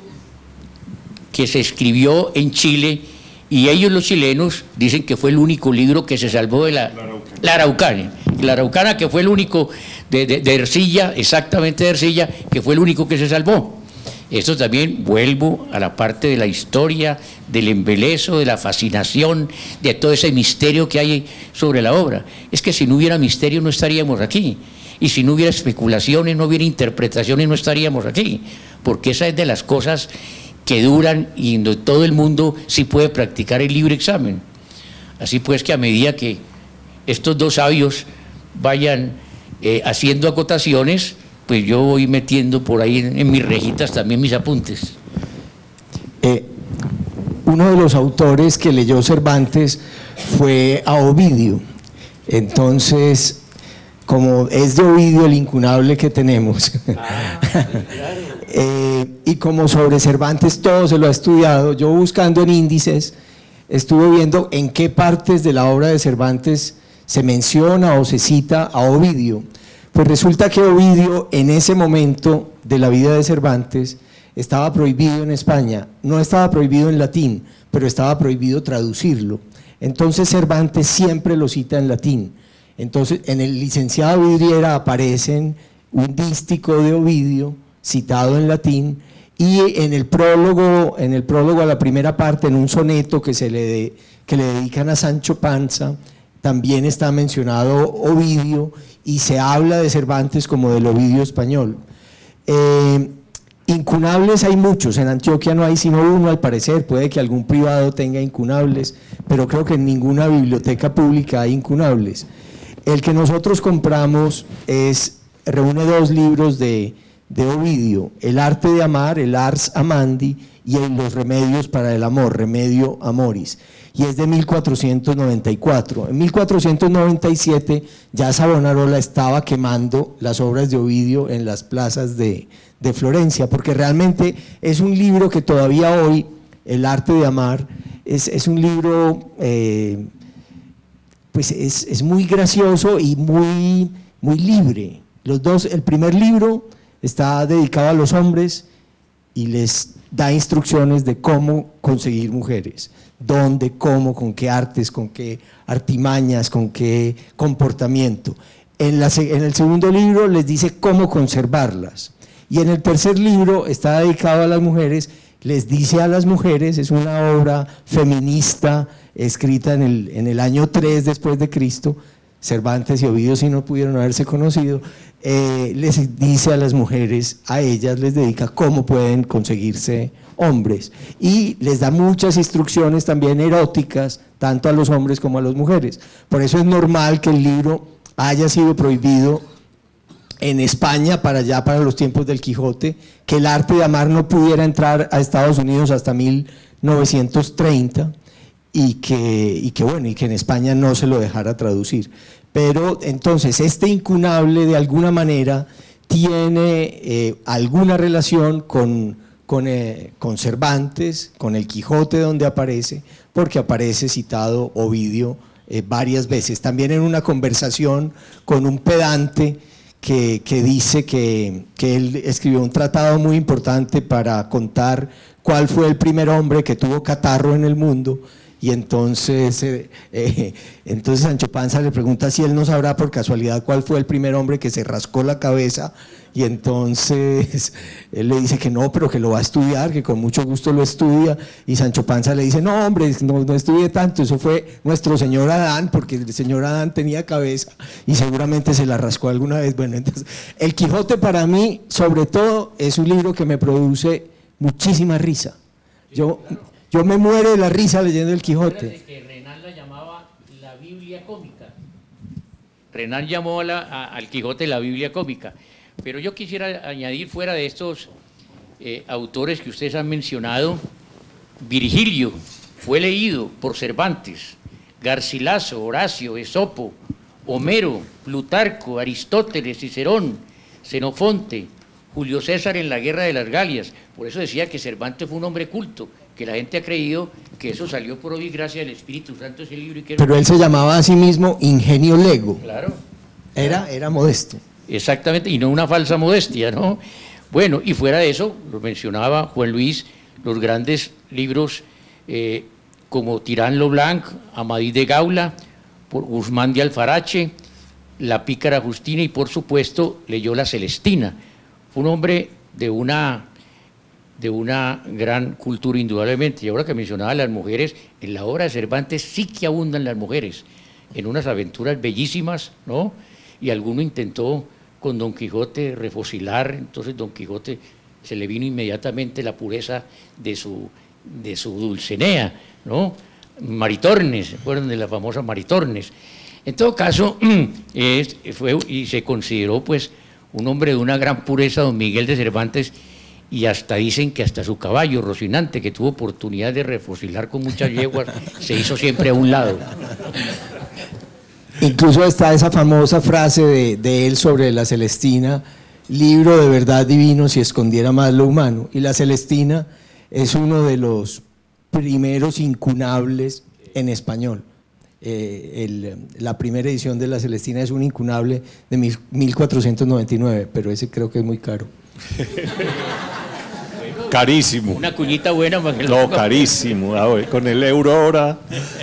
que se escribió en Chile, y ellos los chilenos dicen que fue el único libro que se salvó de la, la Araucana, la Araucana, que fue el único de, de, de Ercilla, exactamente de Ercilla, que fue el único que se salvó. Esto también vuelvo a la parte de la historia, del embelezo, de la fascinación, de todo ese misterio que hay sobre la obra. Es que si no hubiera misterio no estaríamos aquí, y si no hubiera especulaciones, no hubiera interpretaciones, no estaríamos aquí, porque esa es de las cosas que duran y donde todo el mundo sí puede practicar el libre examen. Así pues que a medida que estos dos sabios vayan eh, haciendo acotaciones, pues yo voy metiendo por ahí en, en mis rejitas también mis apuntes. Eh, uno de los autores que leyó Cervantes fue a Ovidio. Entonces, como es de Ovidio el incunable que tenemos, ah, claro. eh, y como sobre Cervantes todo se lo ha estudiado, yo buscando en índices, estuve viendo en qué partes de la obra de Cervantes se menciona o se cita a Ovidio. Pues resulta que Ovidio, en ese momento de la vida de Cervantes, estaba prohibido en España. No estaba prohibido en latín, pero estaba prohibido traducirlo. Entonces Cervantes siempre lo cita en latín. Entonces en el licenciado Vidriera aparecen un dístico de Ovidio citado en latín, y en el prólogo, en el prólogo a la primera parte, en un soneto que, se le, de, que le dedican a Sancho Panza, también está mencionado Ovidio, y se habla de Cervantes como del Ovidio español. Eh, incunables hay muchos, en Antioquia no hay sino uno al parecer, puede que algún privado tenga incunables, pero creo que en ninguna biblioteca pública hay incunables. El que nosotros compramos es, reúne dos libros de, de Ovidio, El arte de amar, el Ars Amandi, y Los remedios para el amor, Remedio Amoris, y es de mil cuatrocientos noventa y cuatro. En mil cuatrocientos noventa y siete ya Savonarola estaba quemando las obras de Ovidio en las plazas de, de Florencia, porque realmente es un libro que todavía hoy, El arte de amar, es, es un libro, eh, pues es, es muy gracioso y muy, muy libre. Los dos, el primer libro está dedicado a los hombres y les da instrucciones de cómo conseguir mujeres, dónde, cómo, con qué artes, con qué artimañas, con qué comportamiento. En, la, en el segundo libro les dice cómo conservarlas, y en el tercer libro está dedicado a las mujeres, les dice a las mujeres, es una obra feminista escrita en el, en el año tres después de Cristo, Cervantes y Ovidio sí no pudieron haberse conocido, eh, les dice a las mujeres, a ellas les dedica cómo pueden conseguirse hombres y les da muchas instrucciones también eróticas, tanto a los hombres como a las mujeres. Por eso es normal que el libro haya sido prohibido en España para allá, para los tiempos del Quijote, que el arte de amar no pudiera entrar a Estados Unidos hasta mil novecientos treinta y que, y que bueno, y que en España no se lo dejara traducir. Pero entonces este incunable de alguna manera tiene eh, alguna relación con, con, eh, con Cervantes, con el Quijote donde aparece, porque aparece citado Ovidio eh, varias veces, también en una conversación con un pedante que, que dice que, que él escribió un tratado muy importante para contar cuál fue el primer hombre que tuvo catarro en el mundo. Y entonces, eh, eh, entonces Sancho Panza le pregunta si él no sabrá por casualidad cuál fue el primer hombre que se rascó la cabeza, y entonces él le dice que no, pero que lo va a estudiar, que con mucho gusto lo estudia, y Sancho Panza le dice, no hombre, no, no estudie tanto, eso fue nuestro señor Adán, porque el señor Adán tenía cabeza y seguramente se la rascó alguna vez. Bueno, entonces El Quijote para mí, sobre todo, es un libro que me produce muchísima risa. Yo... Yo me muero de la risa leyendo El Quijote. Que Renan la llamaba la Biblia cómica. Renan llamó a la, a, al Quijote la Biblia cómica. Pero yo quisiera añadir, fuera de estos eh, autores que ustedes han mencionado, Virgilio fue leído por Cervantes, Garcilaso, Horacio, Esopo, Homero, Plutarco, Aristóteles, Cicerón, Xenofonte, Julio César en la Guerra de las Galias. Por eso decía que Cervantes fue un hombre culto, que la gente ha creído que eso salió por obra y gracia del Espíritu Santo, ese libro. Y que Pero él se llamaba a sí mismo Ingenio Lego. Claro. Era, era modesto. Exactamente, y no una falsa modestia, ¿no? Bueno, y fuera de eso, lo mencionaba Juan Luis, los grandes libros eh, como Tirán lo Blanc, Amadís de Gaula, por Guzmán de Alfarache, La Pícara Justina y por supuesto leyó La Celestina. Fue un hombre de una... de una gran cultura indudablemente. Y ahora que mencionaba a las mujeres, en la obra de Cervantes sí que abundan las mujeres, en unas aventuras bellísimas, ¿no? Y alguno intentó con Don Quijote refocilar, entonces Don Quijote se le vino inmediatamente la pureza de su, de su Dulcinea, ¿no? Maritornes, ¿se acuerdan de la famosa Maritornes? En todo caso, es, fue y se consideró pues un hombre de una gran pureza, Don Miguel de Cervantes, y hasta dicen que hasta su caballo, Rocinante, que tuvo oportunidad de refocilar con muchas yeguas, se hizo siempre a un lado. Incluso está esa famosa frase de, de él sobre La Celestina, libro de verdad divino si escondiera más lo humano. Y La Celestina es uno de los primeros incunables en español. Eh, el, la primera edición de La Celestina es un incunable de mil cuatrocientos noventa y nueve, pero ese creo que es muy caro. Carísimo. Una cuñita buena para que No, lo... carísimo. Ah, bueno, con el euro ahora.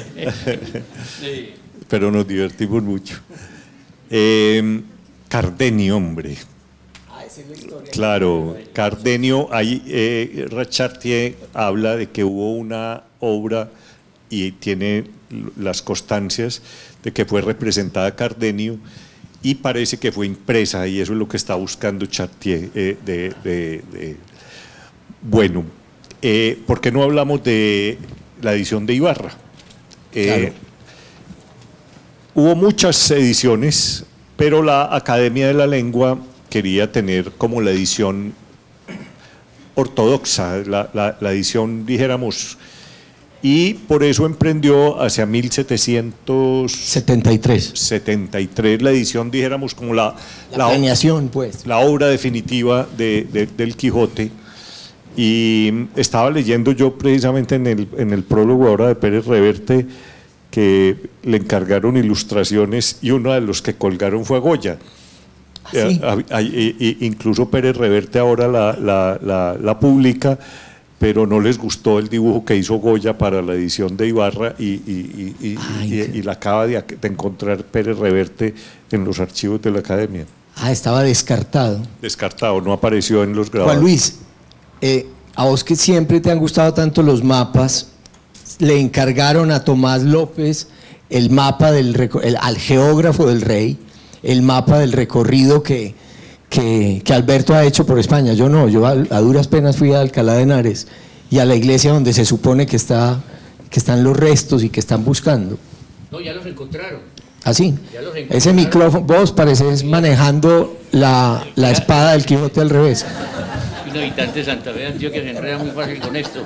Pero nos divertimos mucho. Eh, Cardenio, hombre. Claro, Cardenio, ahí eh, Chartier habla de que hubo una obra y tiene las constancias de que fue representada Cardenio y parece que fue impresa, y eso es lo que está buscando Chartier. Eh, de, de, de. Bueno, eh, ¿por qué no hablamos de la edición de Ibarra? Eh, claro. Hubo muchas ediciones, pero la Academia de la Lengua quería tener como la edición ortodoxa, la, la, la edición, dijéramos, y por eso emprendió hacia mil setecientos setenta y tres setenta y tres la edición, dijéramos, como la, la, la planeación, pues. La obra definitiva de, de, del Quijote. Y estaba leyendo yo precisamente en el, en el prólogo ahora de Pérez Reverte, que le encargaron ilustraciones y uno de los que colgaron fue Goya. ¿Sí? Eh, eh, eh, incluso Pérez Reverte ahora la, la, la, la publica, pero no les gustó el dibujo que hizo Goya para la edición de Ibarra y, y, y, Ay, y, y la acaba de, de encontrar Pérez Reverte en los archivos de la Academia. Ah, estaba descartado. Descartado, no apareció en los grabados. Juan Luis, eh, a vos que siempre te han gustado tanto los mapas, le encargaron a Tomás López el mapa del el, al geógrafo del rey, el mapa del recorrido que, que, que Alberto ha hecho por España. Yo no, yo a, a duras penas fui a Alcalá de Henares y a la iglesia donde se supone que, está, que están los restos y que están buscando. No, ya los encontraron. ¿Ah, sí? Ese micrófono, vos pareces manejando la, la espada del Quijote al revés. Un habitante de Santa Fe de Antioquia se enreda muy fácil con esto.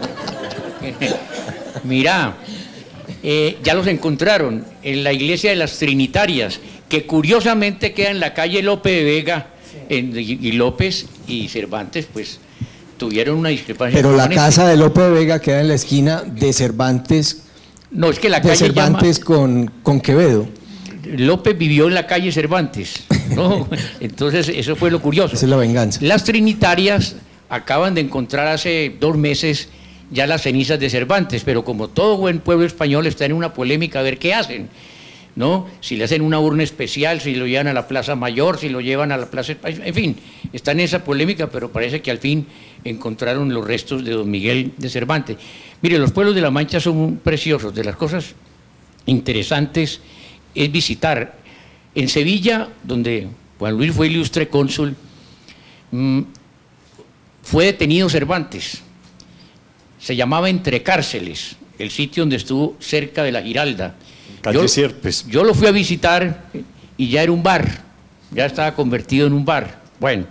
Mira, eh, ya los encontraron en la iglesia de las Trinitarias, que curiosamente queda en la calle Lope de Vega, en, y, y López y Cervantes, pues tuvieron una discrepancia. Pero la casa de Lope de Vega queda en la esquina de Cervantes. No, es que la de calle Cervantes llama, con, con Quevedo. López vivió en la calle Cervantes, ¿no? Entonces eso fue lo curioso. Esa es la venganza. Las Trinitarias acaban de encontrar hace dos meses ya las cenizas de Cervantes, pero como todo buen pueblo español está en una polémica a ver qué hacen, ¿no? Si le hacen una urna especial, si lo llevan a la Plaza Mayor, si lo llevan a la Plaza... En fin, están en esa polémica, pero parece que al fin encontraron los restos de don Miguel de Cervantes. Mire, los pueblos de La Mancha son preciosos. De las cosas interesantes es visitar. En Sevilla, donde Juan Luis fue ilustre cónsul, mmm, fue detenido Cervantes. Se llamaba Entre Cárceles, el sitio donde estuvo cerca de la Giralda. Calle Yo, Sierpes. yo lo fui a visitar y ya era un bar, ya estaba convertido en un bar. Bueno,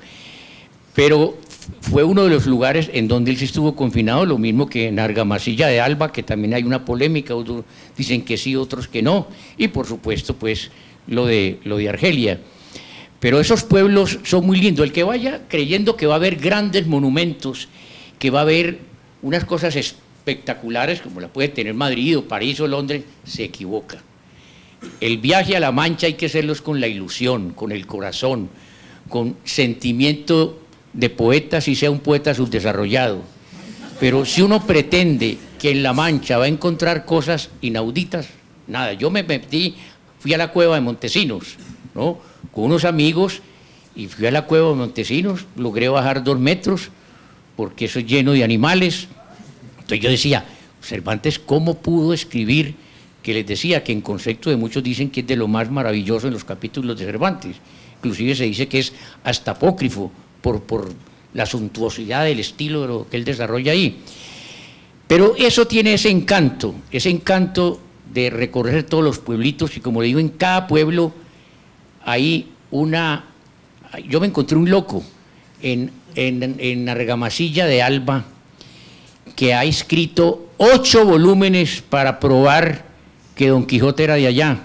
pero fue uno de los lugares en donde él sí estuvo confinado, lo mismo que en Argamasilla de Alba, que también hay una polémica, otros dicen que sí, otros que no, y por supuesto pues lo de, lo de Argelia. Pero esos pueblos son muy lindos. El que vaya creyendo que va a haber grandes monumentos, que va a haber unas cosas espectaculares como la puede tener Madrid o París o Londres, se equivoca. El viaje a La Mancha hay que hacerlos con la ilusión, con el corazón, con sentimiento de poeta, si sea un poeta subdesarrollado. Pero si uno pretende que en La Mancha va a encontrar cosas inauditas, nada. Yo me metí, fui a la cueva de Montesinos, ¿no?, con unos amigos, y fui a la cueva de Montesinos, logré bajar dos metros, porque eso es lleno de animales. Entonces yo decía, Cervantes, ¿cómo pudo escribir? Que les decía que en concepto de muchos dicen que es de lo más maravilloso en los capítulos de Cervantes. Inclusive se dice que es hasta apócrifo por, por la suntuosidad del estilo de lo que él desarrolla ahí. Pero eso tiene ese encanto, ese encanto de recorrer todos los pueblitos, y como le digo, en cada pueblo hay una... Yo me encontré un loco en, en, en Argamasilla de Alba, que ha escrito ocho volúmenes para probar que Don Quijote era de allá.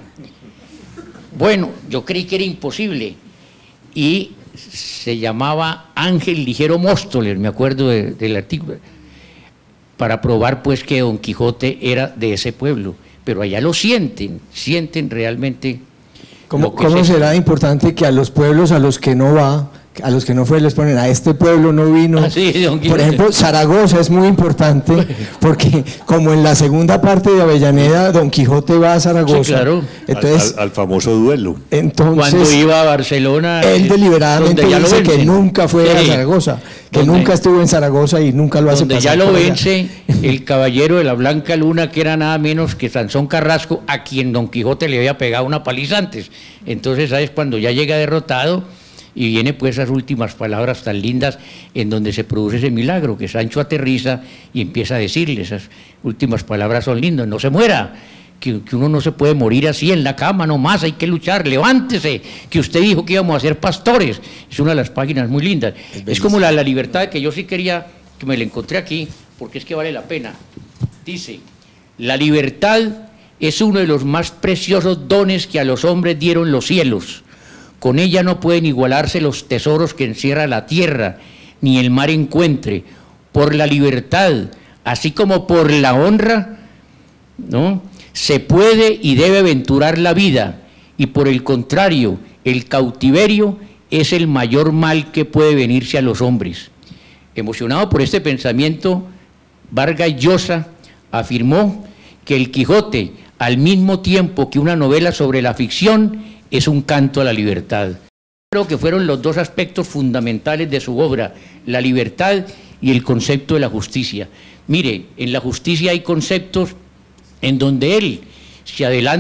Bueno, yo creí que era imposible, y se llamaba Ángel Ligero Móstoles, me acuerdo de, del artículo, para probar pues que Don Quijote era de ese pueblo. Pero allá lo sienten, sienten realmente. ¿Cómo, ¿cómo será importante que a los pueblos a los que no va, a los que no fue, les ponen a este pueblo no vino? Ah, sí, por ejemplo, Zaragoza es muy importante porque como en la segunda parte de Avellaneda, Don Quijote va a Zaragoza. Sí, claro. Entonces, al, al, al famoso duelo. Entonces, cuando iba a Barcelona, él deliberadamente dice que nunca fue sí. a Zaragoza, que donde, nunca estuvo en Zaragoza y nunca lo hace donde pasar. Ya lo vence el caballero de la Blanca Luna, que era nada menos que Sansón Carrasco, a quien Don Quijote le había pegado una paliza antes. Entonces, ¿sabes? Cuando ya llega derrotado, y viene pues esas últimas palabras tan lindas en donde se produce ese milagro, que Sancho aterriza y empieza a decirle, esas últimas palabras son lindas: no se muera, que, que uno no se puede morir así en la cama nomás, hay que luchar, levántese, que usted dijo que íbamos a ser pastores. Es una de las páginas muy lindas. Es, es como la, la libertad, que yo sí quería, que me la encontré aquí, porque es que vale la pena. Dice, la libertad es uno de los más preciosos dones que a los hombres dieron los cielos. Con ella no pueden igualarse los tesoros que encierra la tierra, ni el mar encuentre. Por la libertad, así como por la honra, ¿no?, se puede y debe aventurar la vida, y por el contrario, el cautiverio es el mayor mal que puede venirse a los hombres. Emocionado por este pensamiento, Vargas Llosa afirmó que el Quijote, al mismo tiempo que una novela sobre la ficción, es un canto a la libertad. Creo que fueron los dos aspectos fundamentales de su obra, la libertad y el concepto de la justicia. Mire, en la justicia hay conceptos en donde él se adelanta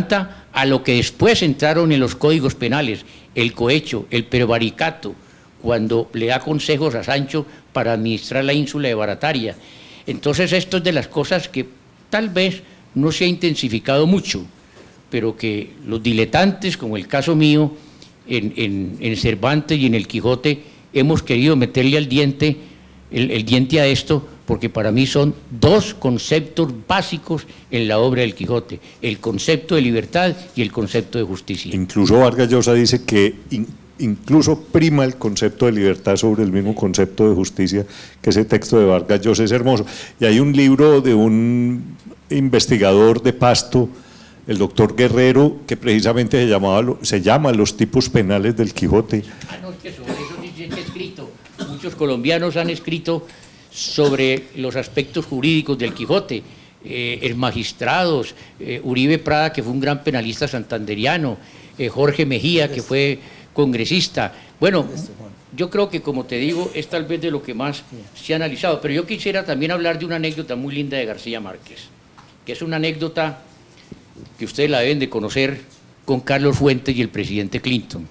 a lo que después entraron en los códigos penales, el cohecho, el prevaricato, cuando le da consejos a Sancho para administrar la ínsula de Barataria. Entonces esto es de las cosas que tal vez no se ha intensificado mucho, pero que los diletantes, como el caso mío, en, en, en Cervantes y en el Quijote, hemos querido meterle al diente, el, el diente a esto, porque para mí son dos conceptos básicos en la obra del Quijote, el concepto de libertad y el concepto de justicia. Incluso Vargas Llosa dice que in, incluso prima el concepto de libertad sobre el mismo concepto de justicia, que ese texto de Vargas Llosa es hermoso. Y hay un libro de un investigador de Pasto, el doctor Guerrero, que precisamente se, llamaba, se llama Los tipos penales del Quijote. Ah, no, es que sobre eso sí se ha escrito. Muchos colombianos han escrito sobre los aspectos jurídicos del Quijote, eh, el magistrados, eh, Uribe Prada, que fue un gran penalista santanderiano, eh, Jorge Mejía, que fue congresista. Bueno, yo creo que, como te digo, es tal vez de lo que más se ha analizado, pero yo quisiera también hablar de una anécdota muy linda de García Márquez, que es una anécdota que ustedes la deben de conocer, con Carlos Fuentes y el presidente Clinton.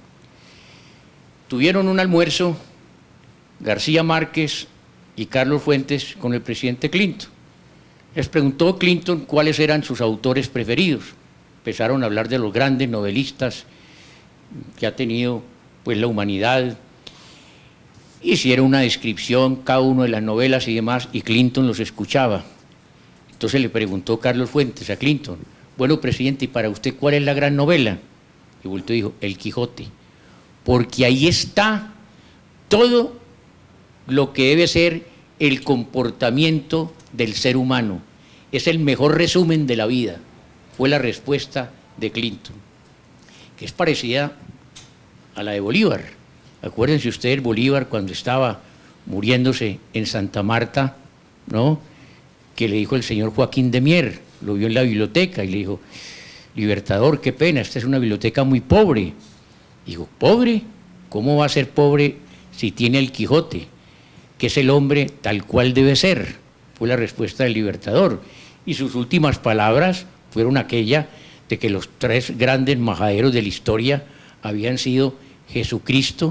Tuvieron un almuerzo García Márquez y Carlos Fuentes con el presidente Clinton. Les preguntó Clinton cuáles eran sus autores preferidos. Empezaron a hablar de los grandes novelistas que ha tenido pues la humanidad. Hicieron una descripción cada uno de las novelas y demás, y Clinton los escuchaba. Entonces le preguntó Carlos Fuentes a Clinton: bueno, presidente, ¿y para usted cuál es la gran novela? Y volteó y dijo: El Quijote, porque ahí está todo lo que debe ser el comportamiento del ser humano. Es el mejor resumen de la vida, fue la respuesta de Clinton, que es parecida a la de Bolívar. Acuérdense ustedes, Bolívar, cuando estaba muriéndose en Santa Marta, ¿no?, que le dijo el señor Joaquín de Mier, lo vio en la biblioteca y le dijo: Libertador, qué pena, esta es una biblioteca muy pobre. Dijo: ¿pobre? ¿Cómo va a ser pobre si tiene el Quijote, que es el hombre tal cual debe ser? Fue la respuesta del Libertador. Y sus últimas palabras fueron aquella de que los tres grandes majaderos de la historia habían sido Jesucristo,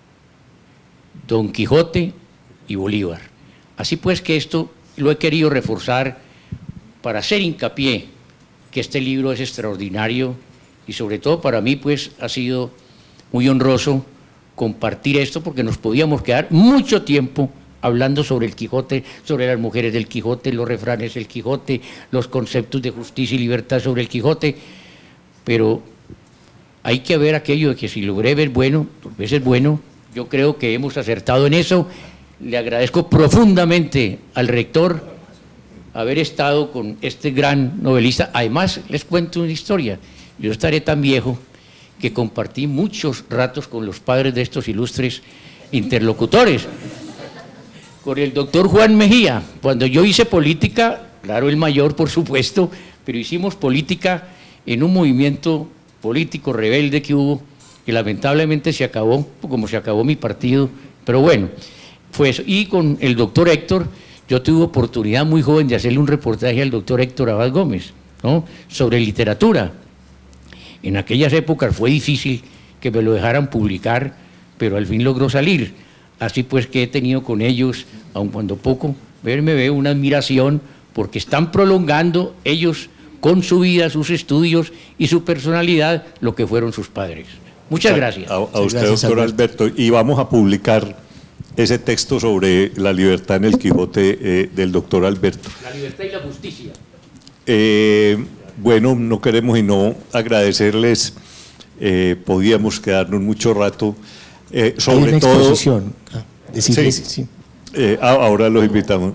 Don Quijote y Bolívar. Así pues que esto lo he querido reforzar para hacer hincapié que este libro es extraordinario, y sobre todo para mí pues ha sido muy honroso compartir esto, porque nos podíamos quedar mucho tiempo hablando sobre el Quijote, sobre las mujeres del Quijote, los refranes del Quijote, los conceptos de justicia y libertad sobre el Quijote, pero hay que ver aquello de que si lo breve es bueno, por veces es bueno. Yo creo que hemos acertado en eso. Le agradezco profundamente al rector haber estado con este gran novelista. Además, les cuento una historia. Yo estaré tan viejo que compartí muchos ratos con los padres de estos ilustres interlocutores. Con el doctor Juan Mejía, cuando yo hice política, claro, el mayor por supuesto, pero hicimos política en un movimiento político rebelde que hubo, que lamentablemente se acabó, como se acabó mi partido, pero bueno, fue eso. Y con el doctor Héctor, yo tuve oportunidad muy joven de hacerle un reportaje al doctor Héctor Abad Gómez, ¿no?, sobre literatura. En aquellas épocas fue difícil que me lo dejaran publicar, pero al fin logró salir. Así pues que he tenido con ellos, aun cuando poco, me veo una admiración, porque están prolongando ellos con su vida, sus estudios y su personalidad lo que fueron sus padres. Muchas gracias. A, a usted, gracias, doctor Alberto. Alberto. Y vamos a publicar ese texto sobre la libertad en el Quijote eh, del doctor Alberto. La libertad y la justicia. Eh, bueno, no queremos y no agradecerles, eh, podíamos quedarnos mucho rato, eh, sobre Hay una todo… exposición. Ah, decirles, sí, sí. Eh, ahora los invitamos.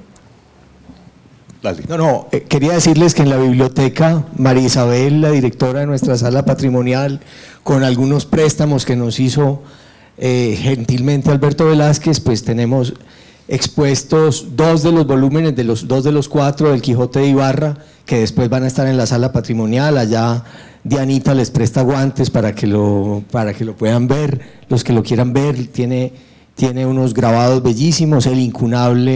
Dale. No, no, eh, quería decirles que en la biblioteca María Isabel, la directora de nuestra sala patrimonial, con algunos préstamos que nos hizo eh, gentilmente Alberto Velázquez, pues tenemos expuestos dos de los volúmenes, de los dos de los cuatro del Quijote de Ibarra, que después van a estar en la sala patrimonial. Allá Dianita les presta guantes para que lo, para que lo puedan ver, los que lo quieran ver. Tiene, tiene unos grabados bellísimos, el incunable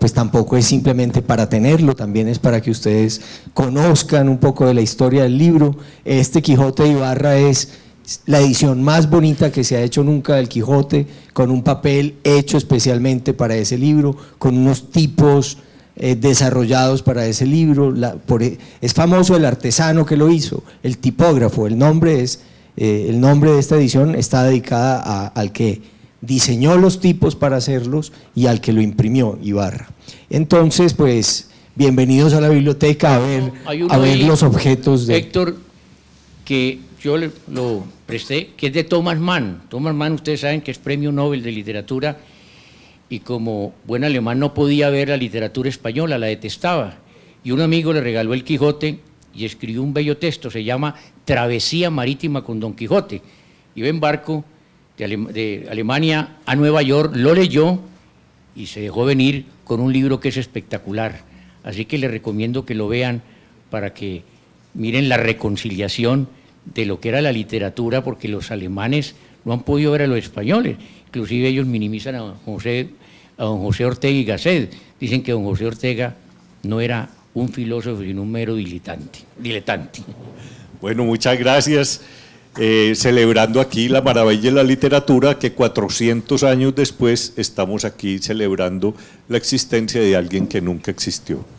pues tampoco es simplemente para tenerlo, también es para que ustedes conozcan un poco de la historia del libro. Este Quijote de Ibarra es la edición más bonita que se ha hecho nunca del Quijote, con un papel hecho especialmente para ese libro, con unos tipos eh, desarrollados para ese libro. La, por, es famoso el artesano que lo hizo, el tipógrafo. El nombre, es, eh, el nombre de esta edición está dedicada a, al que diseñó los tipos para hacerlos y al que lo imprimió, Ibarra. Entonces, pues, bienvenidos a la biblioteca a ver, a ver ahí, los objetos de… Héctor, que yo le, lo presté, que es de Thomas Mann. Thomas Mann, ustedes saben que es premio Nobel de literatura, y como buen alemán no podía ver la literatura española, la detestaba, y un amigo le regaló el Quijote y escribió un bello texto, se llama Travesía marítima con Don Quijote. Iba en barco de, Ale de Alemania a Nueva York, lo leyó y se dejó venir con un libro que es espectacular. Así que les recomiendo que lo vean para que miren la reconciliación de lo que era la literatura, porque los alemanes no han podido ver a los españoles, inclusive ellos minimizan a José, a don José Ortega y Gasset, dicen que don José Ortega no era un filósofo sino un mero diletante. diletante. Bueno, muchas gracias. Eh, celebrando aquí la maravilla de la literatura, que cuatrocientos años después estamos aquí celebrando la existencia de alguien que nunca existió.